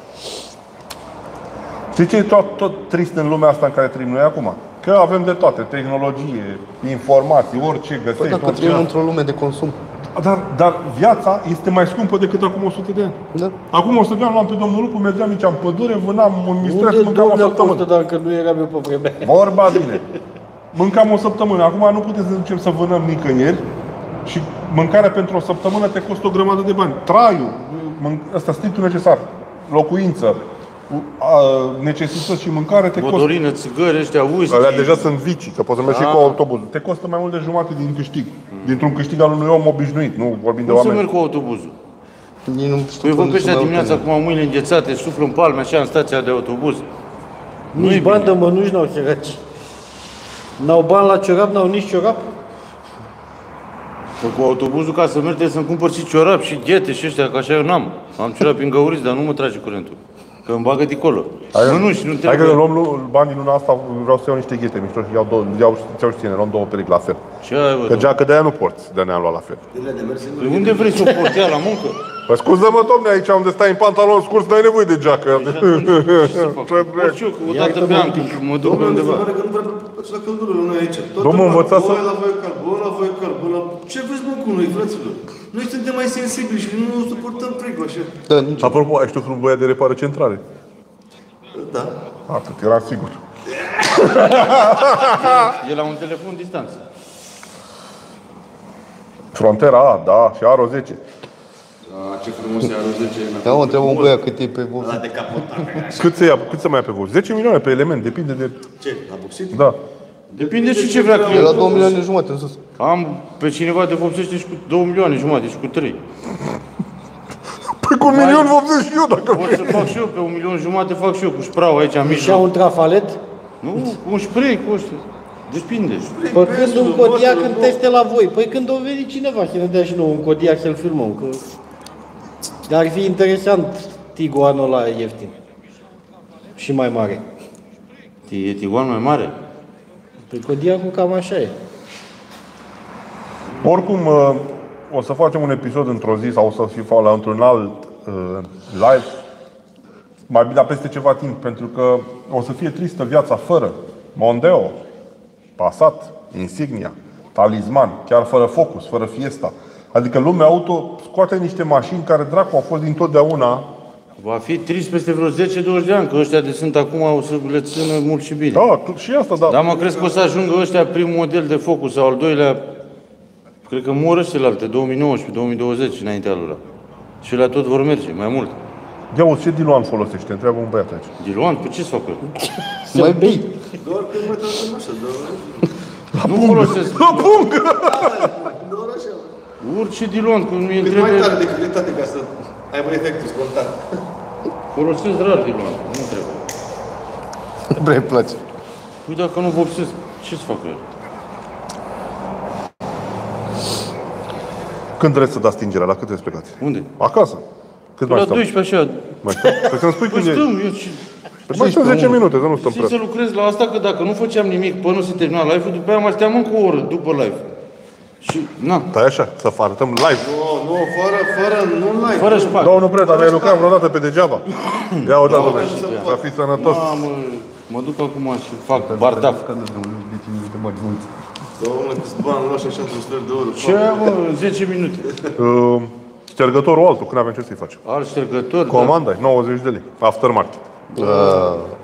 Știi ce e tot trist în lumea asta în care trăim noi acum? Că avem de toate, tehnologie, informații, orice Păi găsești, dacă trăim într-o lume de consum. Dar viața este mai scumpă decât acum 100 de ani. Da. Acum 100 de ani luam pe domnul Lupu, mergeam aici în pădure, vânam un mistreț, Unde mâncam o domnul săptămână. costă, dacă nu eram eu pe vremea aia? Vorba bine. Mâncam o săptămână. Acum nu putem să ducem să vânăm nicăieri și mâncarea pentru o săptămână te costă o grămadă de bani. Traiul, ăsta strictul necesar, locuință, necesități și mâncare te costă. Motorină, țigări, ăștia, whisky. Alea deja sunt vicii, că poți să mergi și cu autobuzul. Te costă mai mult de jumate din câștig. Dintr-un câștig al unui om obișnuit, nu vorbim de Cum să oameni. merg cu autobuzul? Nici nu știu Eu văd unde pe să ăștia mai dimineața urcă. acum mâinile înghețate, suflă în palme așa în stația de autobuz. Nici bani de mănuși n-au săraci. N-au bani la ciorap, n-au nici ciorap. Că cu autobuzul ca să merg trebuie să-mi cumpăr și ciorap și ghete și ăștia, că așa eu n-am. Am ciorap îngăuriți, dar nu mă trage curentul. Că îmi bagă dincolo. Nu Hai trebuie. că luăm banii luna asta, vreau să iau niște ghete mișto și iau și ține, luăm 2 perechi la fel. Ce ai, bă, Că geacă de aia nu porți, de ne-am luat la fel. Păi unde vrei să o porți ea la muncă? Păi scuză-mă, domne, aici unde stai în pantalon scurs, n-ai nevoie de geacă. Porți eu, că o dată pe an, când mă duc pe undeva. Că nu vrea să la căldură la noi aici. Domnul, învățați să- la voi carbon, la voi carbon, la... Ce vreți mă cu noi, fraților? Noi suntem mai sensibili și nu suportăm frigul așa. Da, nici. Apropo, ai știut un băiat de repară centrale? Da. Atât, era sigur. E la un telefon distanță. Frontera A, da, și Aro 10. Ce frumos e anul 10. Da, mă, întreabă un băiat cât e pe vot. Ăla de capotat. Cât se mai ia pe voi? 10 milioane pe element, depinde de... Ce? La boxit? Da. Depinde și ce vrea E la clientul. 2 milioane jumate în sus. Am pe cineva de vopsește și cu 2 milioane jumate și cu 3. Păi cu 1 milion vă și eu dacă Pot să fac și eu, pe 1 milion jumate fac și eu cu sprau aici în Și au mijloc. un trafalet. Nu, cu un spray cu ăștia. Depinde. Păi când un Kodiaq când teste la voi? Păi când o veni cineva să ne dea și nouă un Kodiaq să-l filmăm. Că... Dar ar fi interesant Tiguanul ăla ieftin. Și mai mare. E Tiguan mai mare? Păi Kodiaq-ul cam așa e. Oricum, o să facem un episod într-o zi sau o să fiu la într-un alt live, mai bine peste ceva timp, pentru că o să fie tristă viața fără Mondeo, Passat, Insignia, Talisman, chiar fără Focus, fără Fiesta. Adică lumea auto scoate niște mașini care, dracu, au fost dintotdeauna. Va fi trist peste vreo 10-20 de ani, că ăștia de sunt acum o să le țină mult și bine. Da, și asta, da. Dar mă crezi că o să ajungă ăștia primul model de Focus sau al doilea, cred că mor ăștialte, 2019-2020 înaintea lor. Și la tot vor merge, mai mult. Ia uite, ce diluan folosește? Întreabă un băiat aici. Diluan, pe ce să fac eu? Mai bei. Doar că mă tratăm așa, doar... Nu folosesc. La pungă! Doar așa. Orice diluan, că mi-e Cât mai trebuie. tare de calitate ca să aibă efectul spontan. Folosesc rar diluan, nu trebuie. Prea îi place. Păi dacă nu vopsesc, ce să fac eu? Când vreți să dați stingerea? La cât vreți plecați? Unde? Acasă. Cât Păi mai la stăm? 12 așa. Mai stăm? Păi să-mi spui Păi când e. stăm, eu ce... Păi mai stăm 10 minute, să nu stăm Știi prea. să lucrez la asta, că dacă nu făceam nimic până se termina live-ul, după aia mai steam încă o oră după live. Și, na, Stai așa, să arătăm live. Nu, fără, nu live. fără șpac. Domnul Preda, mi-ai lucrat vreodată pe degeaba? Ia o dată, să fii sănătos. Mamă, mă duc acum și fac bardaf. Domnule, câți bani luași așa într-un sfert de oră? Ce, mă, 10 minute. Ștergătorul altul, când avem ce să-i facem? Alt ștergător, da. Comanda 90 de lei, aftermarket.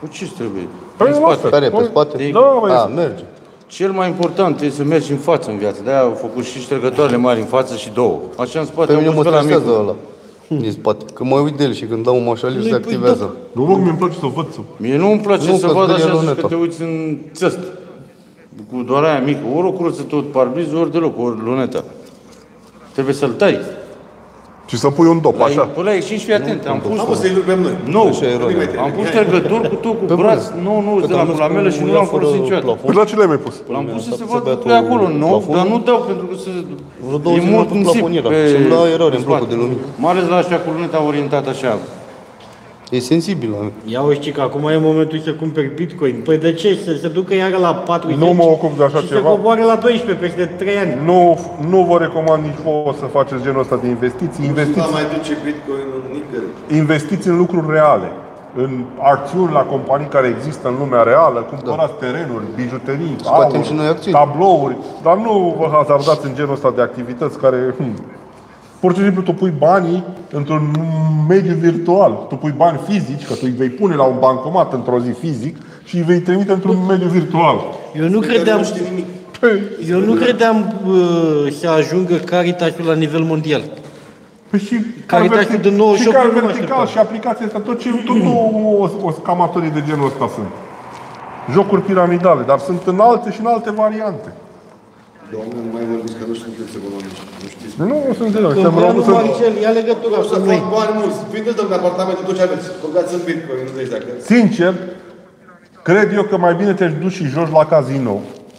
Cu ce trebuie? Păi În lasă. spate. Care e pe spate? Da, mă, A, merge. Cel mai important e să mergi în față în viață. De-aia au făcut și ștergătoarele mari în față și două. Așa în spate Pe mine au mă pus pe la stresează micul. ăla. Din spate. Când mă uit de el și când dau un mașalir se activează. Nu, mă, mi-mi place să văd. Mie nu îmi place Nu, să că văd zgârie așa luneta. că te uiți în țăst. Cu doar aia mică. Ori o curăță tot parbrizul, ori deloc, ori luneta. Trebuie să-l tai. Și să pui un dop, așa. Păi la ieși și fii atent. Am pus... Am o să-i vrem noi. Nu, Așa e rău. am pus ștergători cu tot, cu braț, nou, de la culamele și nu l-am folosit niciodată. Păi la ce le-ai mai pus? L-am pus să se Se vadă bea pe acolo, tot nou, plafonul. dar nu dau pentru că Vreo e 20 mult tot nisip plafoniera. pe Și îmi dă eroare în spate. blocul de lumină. Mai ales la ăștia cu luneta orientată așa. E sensibil la mine. Ia uite că acum e momentul să cumperi Bitcoin. Păi de ce? Să se ducă iară la 40 Nu mă ocup de așa și ceva. să coboare la 12 peste 3 ani. Nu vă recomand nici vouă să faceți genul ăsta de investiții. Nu Investiți, mai duce Bitcoin-ul nicăieri. investiți în lucruri reale. În acțiuni la companii care există în lumea reală, cumpărați terenuri, bijuterii, Scoatem aur, și noi acțiuni. tablouri, dar nu vă hazardați în genul ăsta de activități care... Pur și simplu tu pui banii într-un mediu virtual. Tu pui bani fizici, că tu îi vei pune la un bancomat într-o zi fizic și îi vei trimite într-un mediu virtual. Eu nu credeam, Nu știi nimic. eu nu credeam să ajungă Caritasul la nivel mondial. Păi și Caritatea de 98 și care nu mă vertical așteptam. și aplicația asta, tot o scamatorii de genul ăsta sunt. Jocuri piramidale, dar sunt în alte și în alte variante. Doamne, nu mai vorbiți că nu sunteți economici. Nu știți. Nu sunt de noi. Domnul Marcel, ia legătura O să cu noi. fac bani mulți. Vindeți domnule apartamente tot ce aveți. Băgați în Bitcoin, nu vezi dacă... Sincer, cred eu că mai bine te-și duci și joci la casino.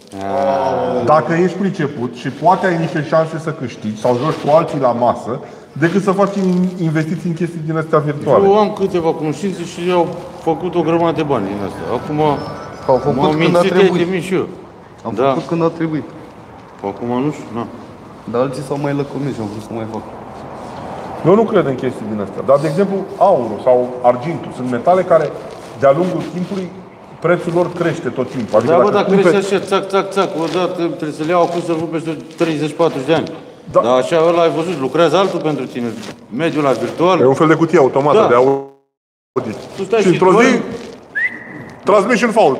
Dacă ești priceput și poate ai niște șanse să câștigi sau joci cu alții la masă, decât să faci investiții în chestii din astea virtuale. Eu am câteva cunoștințe și au făcut o grămadă de bani din asta. Acum Au făcut m-au când a mințit trebuit. de mici și eu. Am Da. făcut când a trebuit. Acum nu știu, na. Dar alții s-au mai lăcomit și au vrut să mai fac. Eu nu cred în chestii din astea. Dar, de exemplu, aurul sau argintul sunt metale care, de-a lungul timpului, prețul lor crește tot timpul. Adică Da, bă, dacă cumperi- crezi așa, țac, țac, țac, odată trebuie să le iau acum să-l văd peste 30-40 de ani. Da. Dar așa ăla ai văzut, lucrează altul pentru tine. Mediul ăla virtual. E un fel de cutie automată Da. de audit. Tu stai Și și într-o zi, dormi. transmission fault.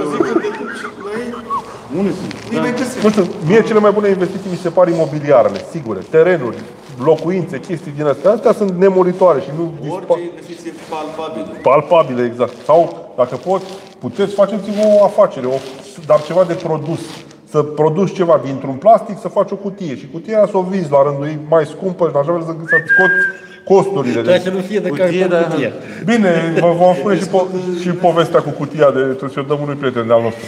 Unde sunt? Nu știu, mie cele mai bune investiții mi se par imobiliarele, sigure, terenuri, locuințe, chestii din astea. Astea sunt nemuritoare și nu Orice investiție palpabilă. palpabile, exact. Sau, dacă puteți, faceți-vă o afacere, dar ceva de produs. Să produci ceva dintr-un plastic, să faci o cutie și cutia aia să o vinzi la rândul ei mai scumpă, în așa fel să-ți scoți costurile. Trebuie să nu fie de Cutie, carton da. cutie. Bine, vă vom spune și povestea cu cutia de trebuie să o dăm unui prieten de-al nostru.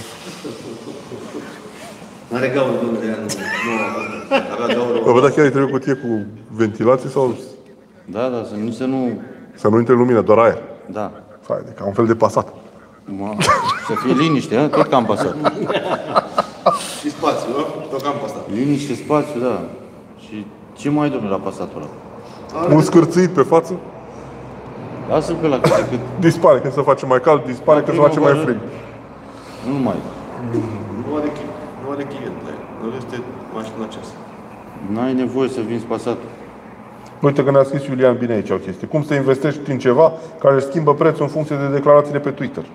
N-are gaură, domnule, ea nu avea gaură. Vă văd chiar îi trebuie cutie cu ventilație sau Da, da, să nu... să nu intre lumină, doar aer? Da. Fai, ca un fel de pasat. Să fie liniște, ha? Tot cam pasat. Și spațiu, nu? Tot cam pe asta. Liniște, spațiu, da. Și ce mai domnule la pasatul ăla? Un scârțit pe față, Lasă-l pe la cât dispare. Când se face mai cald, dispare. Când se face mai frig. nu mai. Nu are client la el. Nu este mașina aceasta. N-ai nevoie să vinzi pasatul. Uite că ne-a scris Iulian bine aici o chestie. Cum să investești în ceva care își schimbă prețul în funcție de declarațiile pe Twitter?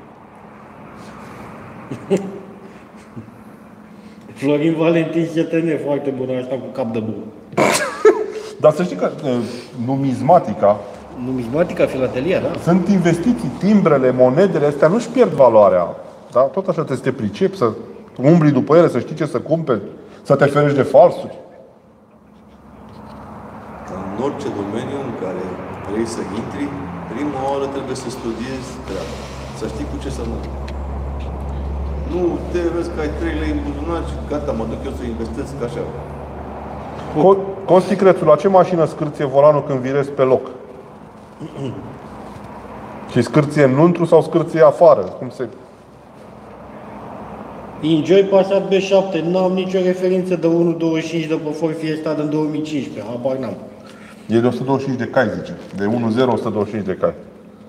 Florin Valentin CTN, foarte bună asta cu cap de bou. Dar să știi că numizmatica, Numismatica, filatelia, da? sunt investiții, timbrele, monedele astea nu-și pierd valoarea. Da? Tot așa trebuie să te pricepi, să umbli după ele, să știi ce să cumperi, să te ferești de falsuri. În orice domeniu în care vrei să intri, prima oară trebuie să studiezi treaba. Să știi cu ce să mănânci. Nu te vezi că ai 3 lei în buzunar și gata, mă duc eu să investesc așa. Costi Crețu, la ce mașină scârție volanul când virezi pe loc? Și scârție înăuntru sau scârție afară? Cum se... Enjoy Passat B7, n-am nicio referință de 1.25 de pe Ford Fiesta din 2015, habar n-am. E de 125 de cai, zice. De 1.0, 125 de cai.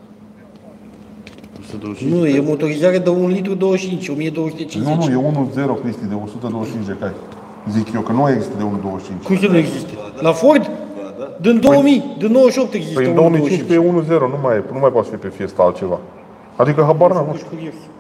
125. Nu, e motorizare de 1 litru 25, 1250. Nu, e 1.0, Cristi, de 125 de cai. Zic eu că nu există de 1.25. Cum să nu existe? La Ford? Din 2000, din 98 există Păi în 2015 e 1.0, nu mai poate fi pe Fiesta altceva. Adică habar n-am, nu știu.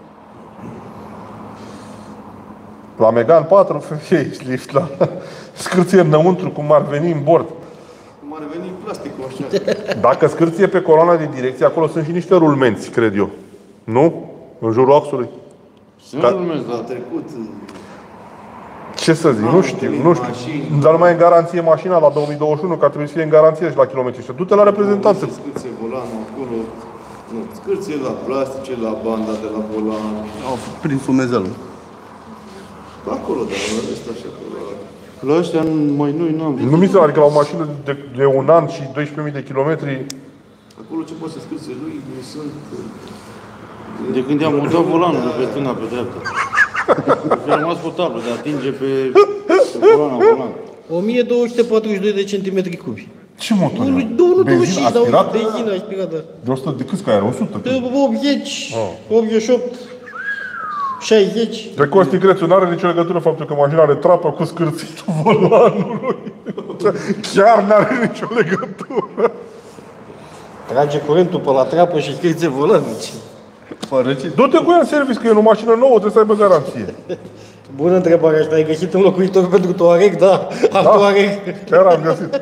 La Megane 4 ești lift, la scârție înăuntru, cum ar veni în bord. Cum ar veni plasticul așa. Dacă scârție pe coloana de direcție, acolo sunt și niște rulmenți, cred eu. Nu? În jurul axului. Sunt urmeți, A trecut. Ce să zic, nu știu, nu știu. Dar nu mai e în garanție mașina la 2021, că ar trebui să fie în garanție și la kilometri. Și du-te la reprezentanță. Scârție volanul acolo. Nu, scârție la plastice, la banda de la volan. Au prins umezelul. Acolo, dar la rest așa acolo. la ăștia mai noi n-am văzut. Nu mi se pare că la o mașină de un an și 12.000 de kilometri. Acolo ce poate să scârție lui, nu sunt... De când i-am mutat volanul de pe stânga pe dreapta. Și a rămas potabil, de atinge pe volan. 1242 de centimetri cubi. Ce motor? Nu, Benzină 25, dar aspirată? benzină aspirată. De 100, de câți care? 100? De 80, 88, 60. Pe Costi Crețu n-are nicio legătură faptul că mașina are trapă cu scârțitul volanului. Chiar n-are nicio legătură. Trage curentul pe la treapă și scrie volan. Du-te cu ea în service, că e o mașină nouă, trebuie să aibă garanție. Bună întrebare asta. Ai găsit un locuitor pentru Touareg? Da, am Touareg. Chiar am găsit.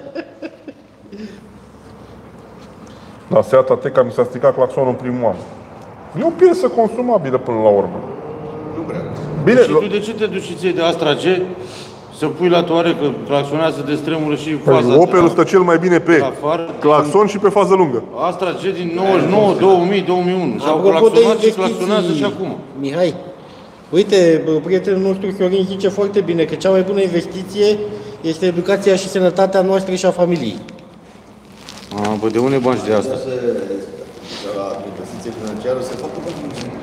La Seat Ateca mi s-a stricat claxonul în primul an. E o piesă consumabilă până la urmă. Bine, Și tu de ce te duci și ție de Astra G să pui la toare că claxonează de stremură și faza păi, Opelul stă cel mai bine pe afară? claxon și pe fază lungă. Astra G din 99, 2000, 2001. Și au Apropo de claxonat și claxonează și investiții, acum. Mihai, uite, prietenul nostru Florin zice foarte bine că cea mai bună investiție este educația și sănătatea noastră și a familiei. Bă, de unde bani de asta? La investiție financiară se facă pentru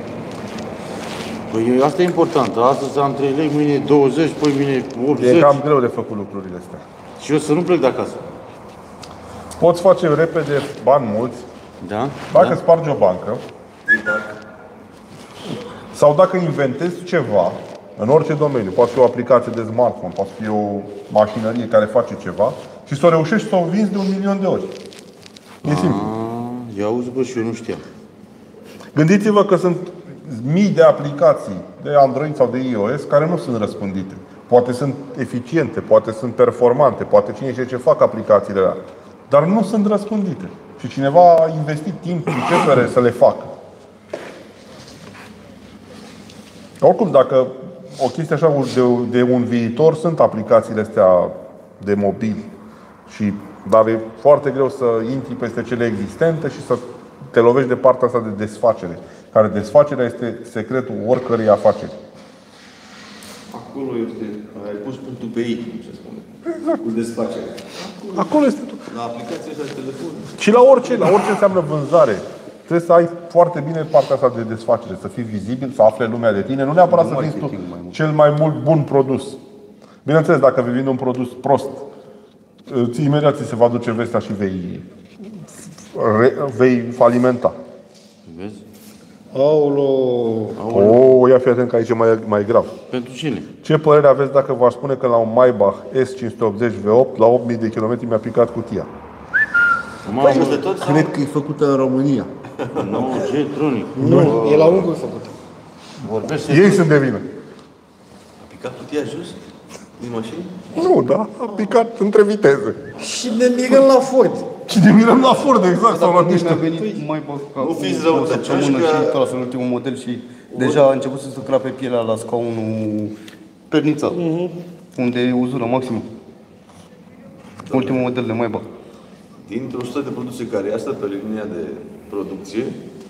Păi asta e important. Astăzi am 3 lei, mâine 20, păi mâine 80. E cam greu de făcut lucrurile astea. Și eu să nu plec de acasă. Poți face repede bani mulți Da? dacă spargi o bancă sau dacă inventezi ceva în orice domeniu. Poate fi o aplicație de smartphone, poate fi o mașinărie care face ceva și să o reușești să o vinzi de 1.000.000 de ori. E simplu. Ia auzi, bă, și eu nu știam. Gândiți-vă că sunt mii de aplicații de Android sau de iOS care nu sunt răspândite. Poate sunt eficiente, poate sunt performante, poate cine știe ce fac aplicațiile alea, dar nu sunt răspândite. Și cineva a investit timp și pricepere să le facă. Oricum, dacă o chestie așa de un viitor sunt aplicațiile astea de mobil, dar e foarte greu să intri peste cele existente și să te lovești de partea asta de desfacere. Care desfacerea este secretul oricărei afaceri. Acolo este, ai pus punctul pe ei, cum se spune. Exact. Cu desfacere. Acolo este tot. La aplicația asta de telefon. Și la orice înseamnă vânzare, trebuie să ai foarte bine partea asta de desfacere, să fii vizibil, să afle lumea de tine, nu neapărat să vinzi tu cel mai mult bun produs. Bineînțeles, dacă vei vinde un produs prost, imediat ți se va duce vestea și vei falimenta. Vezi? Aolo. Ia fi atent că aici e mai grav. Pentru cine? Ce părere aveți dacă v-aș spune că la un Maybach S580 V8 la 8.000 de km mi-a picat cutia? Mamă, De tot sau? Cred că e făcută în România. nou G-Tronic. Nu, e la unguri făcut. Vorbește. Ei sunt de vină. A picat cutia jos din mașină? Nu, da, a picat între viteze. Și ne mirăm la Ford. Și ne mirăm la Ford, exact, sau la Mi-a niște. venit mai Nu fiți rău, o săptămână că- și tot la ultimul model și deja a început să se crape pielea la scaunul pernița, unde e uzură maximă. Ultimul model de Maybach. Dintre 100 de produse care ia asta pe linia de producție,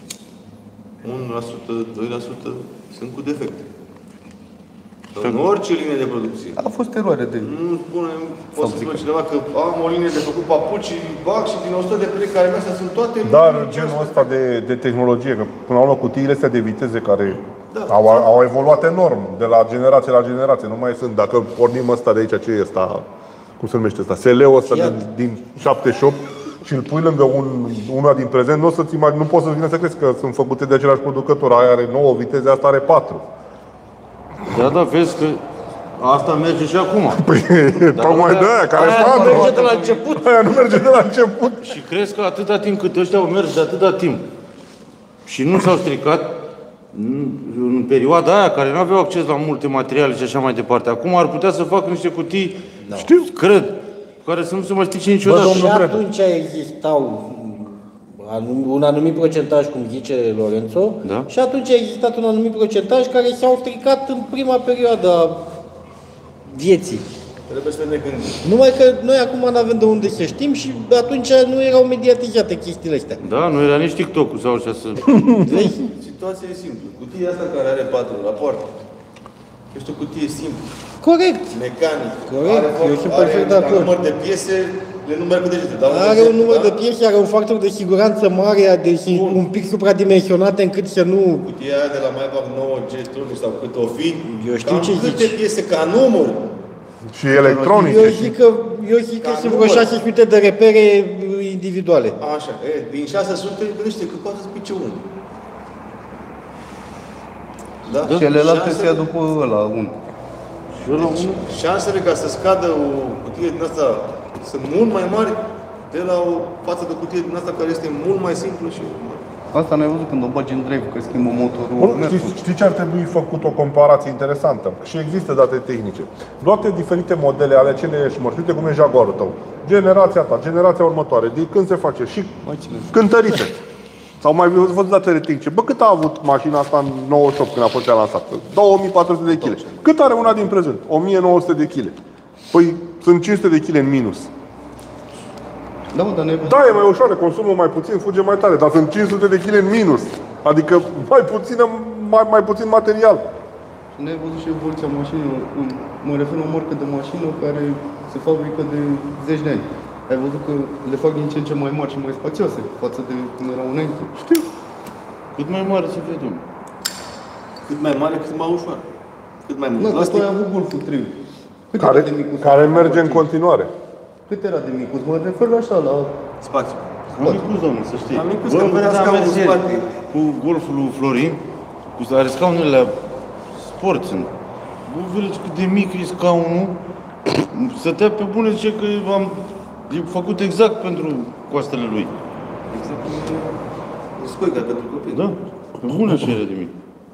1%, 2% sunt cu defecte. În orice linie de producție. A fost eroare de... Nu spune, poate să spune cineva că am o linie de făcut papuci și bag și din 100 de perechi care mese sunt toate... Dar genul ăsta de tehnologie, că până la urmă cutiile astea de viteze care au evoluat enorm de la generație la generație. Nu mai sunt, dacă pornim ăsta de aici, ce e ăsta, cum se numește ăsta, SL-ul ăsta din 78 și îl pui lângă una din prezent, nu poți să-ți vină să crezi că sunt făcute de același producător. Aia are 9 viteze, asta are 4. Da, vezi că asta merge și acum. Păi, tocmai de aia, care Aia 4. merge de la început. Aia nu merge de la început. Și crezi că atâta timp cât ăștia au mers de atâta timp, și nu s-au stricat în perioada aia, care nu aveau acces la multe materiale și așa mai departe. Acum ar putea să facă niște cutii, știu, cred, care să nu se mai strice niciodată. Și atunci existau un anumit procentaj, cum zice Lorenzo, Da. și atunci a existat un anumit procentaj care s-au stricat în prima perioadă a vieții. Trebuie să ne gândim. Numai că noi acum nu avem de unde să știm și atunci nu erau mediatizate chestiile astea. Da, nu era nici TikTok-ul sau așa să... Vezi? Situația e simplă. Cutia asta care are 4 rapoarte, este o cutie simplă, Corect. mecanic. Corect, eu sunt perfect de acord. număr de piese, le număr cu degete. Dau Are un exemplu, număr da? de piese, are un factor de siguranță mare, deci un pic supradimensionate încât să nu... Cutia aia de la Maybach 9G Tronic sau cât o fi, Eu știu ce câte zici. piese ca număr. Și electronice. Eu zic că Ca sunt număr. vreo 600 de repere individuale. Așa, din 600, gândește că poate să pice unul. Da? Celelalte se ia după ăla, unul. Șansele ca să scadă o cutie din asta sunt mult mai mari de la o față de cutie din asta care este mult mai simplă și Asta n-ai văzut când o bagi în drive, că schimbă motorul. Bun, știi ce ar trebui făcut o comparație interesantă? Și există date tehnice. Toate diferite modele ale aceleiași mărci, uite cum e Jaguarul tău. Generația ta, generația următoare, de când se face și cântărite. Sau mai văzut datele tehnice. Bă, cât a avut mașina asta în 98 când a fost ea lansată? 2400 de kg. Cât are una din prezent? 1900 de kg. Păi sunt 500 de kg în minus. Da, mă, dar n-ai văzut. Da, e mai ușoară, consumă mai puțin, fuge mai tare, dar sunt 500 de kg în minus. Adică mai puțin material. N-ai văzut și evoluția mașinilor. Mă refer la o marcă de mașină care se fabrică de zeci de ani. Ai văzut că le fac din ce în ce mai mari și mai spațioase față de cum erau înainte. Știu. Cât mai mare să vedem. cât mai mare, cât mai ușor. Cât mai mult Nu, că tu plastic. ai avut Golful 3. Cât Care, era de micuț? care merge în continuare. Cât era de micuț? Mă refer la așa, la... Spațiu. Am micuț, domnule, să știi. Am micuț, Bă, că venea când am scaunul mers în ieri spate. cu golful lui Florin, cu are scaunele sport sunt. Bă, vezi cât de mic e scaunul. Stătea pe bune, zice că e făcut exact pentru coastele lui. Exact. Scoica pentru copii. Da? Pe bune așa era de mic.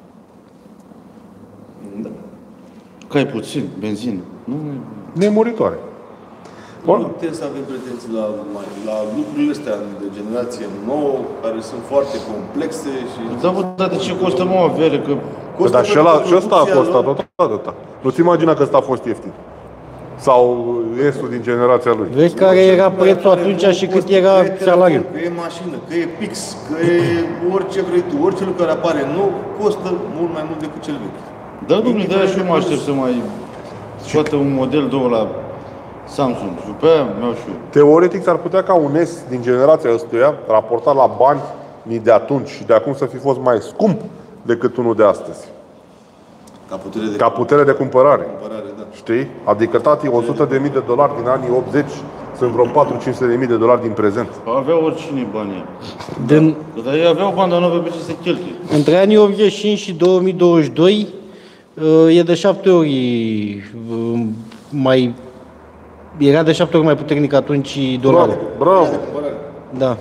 Da. Cai puțin, benzină. Nu, Nemuritoare. Nu putem să avem pretenții la lucrurile astea de generație nouă, care sunt foarte complexe și... da, bă, dar de ce costă mă avere? Că Păi, dar și ăsta a costat tot atâta. Nu-ți imagina că ăsta a fost ieftin. Sau estul din generația lui. Vezi care era prețul atunci și cât era salariul. Că e mașină, că e pix, că e orice vrei tu, orice lucru care apare nou, costă mult mai mult decât cel vechi. da, domnule, de-aia și eu mă aștept să mai scoată un model 2 la Samsung. Și pe aia mi-au și eu. Teoretic s-ar putea ca un S din generația ăstuia, raportat la bani de atunci și de acum, să fi fost mai scump decât unul de astăzi. Ca putere de cumpărare. Da. Știi? Adică tati, $100.000 din anii 80 sunt vreo 400-500.000 de dolari din prezent. Avea oricine bani. Din, Că dar ei aveau bani, dar nu aveau pe ce să cheltuie. între anii 85 și 2022 e de 7 ori mai... Era de 7 ori mai puternic atunci dolarul. Bravo! Da.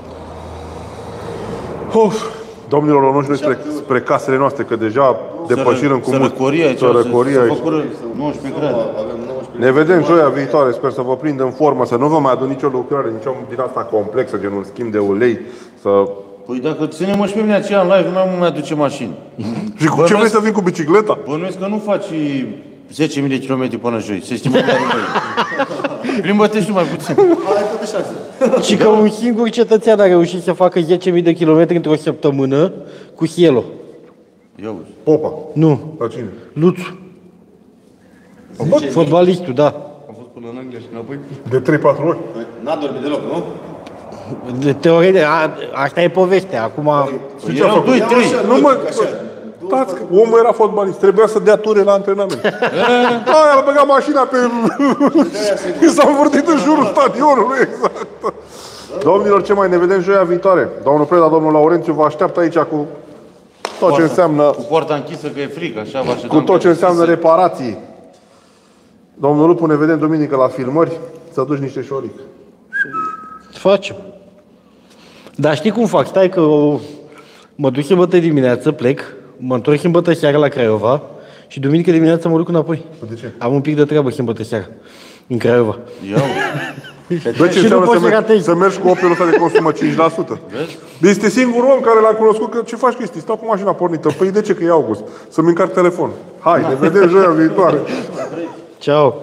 Domnilor, o noștri spre casele noastre, că deja depășirea cu mult. Sărăcoria aici. Sărăcoria aici. 19 grade. Avem 19. Ne vedem joia viitoare, sper să vă prind în formă, să nu vă mai adun nicio lucrare, nicio din asta complexă, gen un schimb de ulei, să... Păi dacă ținem și pe mine aceea în live, nu mai aduce mașini. Și cu ce vrei să vin cu bicicleta? Bănuiesc că nu faci 10.000 de kilometri până joi. Se estimă că are plimbă-te și mai puțin. Hai, tot de 6. Și că un singur cetățean a reușit să facă 10.000 de kilometri într-o săptămână cu Hielo. Ia uzi. Popa. Nu, La cine? Luțu. Fotbalistul, da. Am fost până în Anglia și înapoi. De 3-4 ori. N-a dormit deloc, nu? De teorie, asta e povestea. Acum, Și ce a Erau făcut? 2-3. Nu mă... Stați, că omul era fotbalist, trebuia să dea ture la antrenament. Aia a băgat mașina pe... S-a învârtit în jurul stadionului, exact. Domnilor, ce mai ne vedem joia viitoare? Domnul Preda, domnul Laurențiu vă așteaptă aici cu tot ce înseamnă, Cu poarta închisă că e frică, așa vă așteptam. cu tot ce înseamnă reparații. Domnul Lupu, ne vedem duminică la filmări, să duci niște șoric. facem. Dar știi cum fac? Stai că Mă duc sâmbătă dimineață, plec, mă întorc sâmbătă seara la Craiova și duminică dimineața mă duc înapoi. De ce? Am un pic de treabă sâmbătă seara, în Craiova. Iau. Bă, ce Și nu înseamnă poți să ratezi. să mergi cu Opelul ăsta de consumă 5%? Este singurul om care l-a cunoscut că ce faci, Cristi? Stau cu mașina pornită. Păi de ce? Că e august. Să-mi încarc telefon. Hai, ne vedem joia viitoare. Ceau!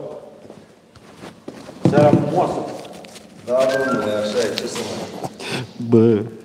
Seara frumoasă. Da, domnule, așa e, ce să mai... Bă...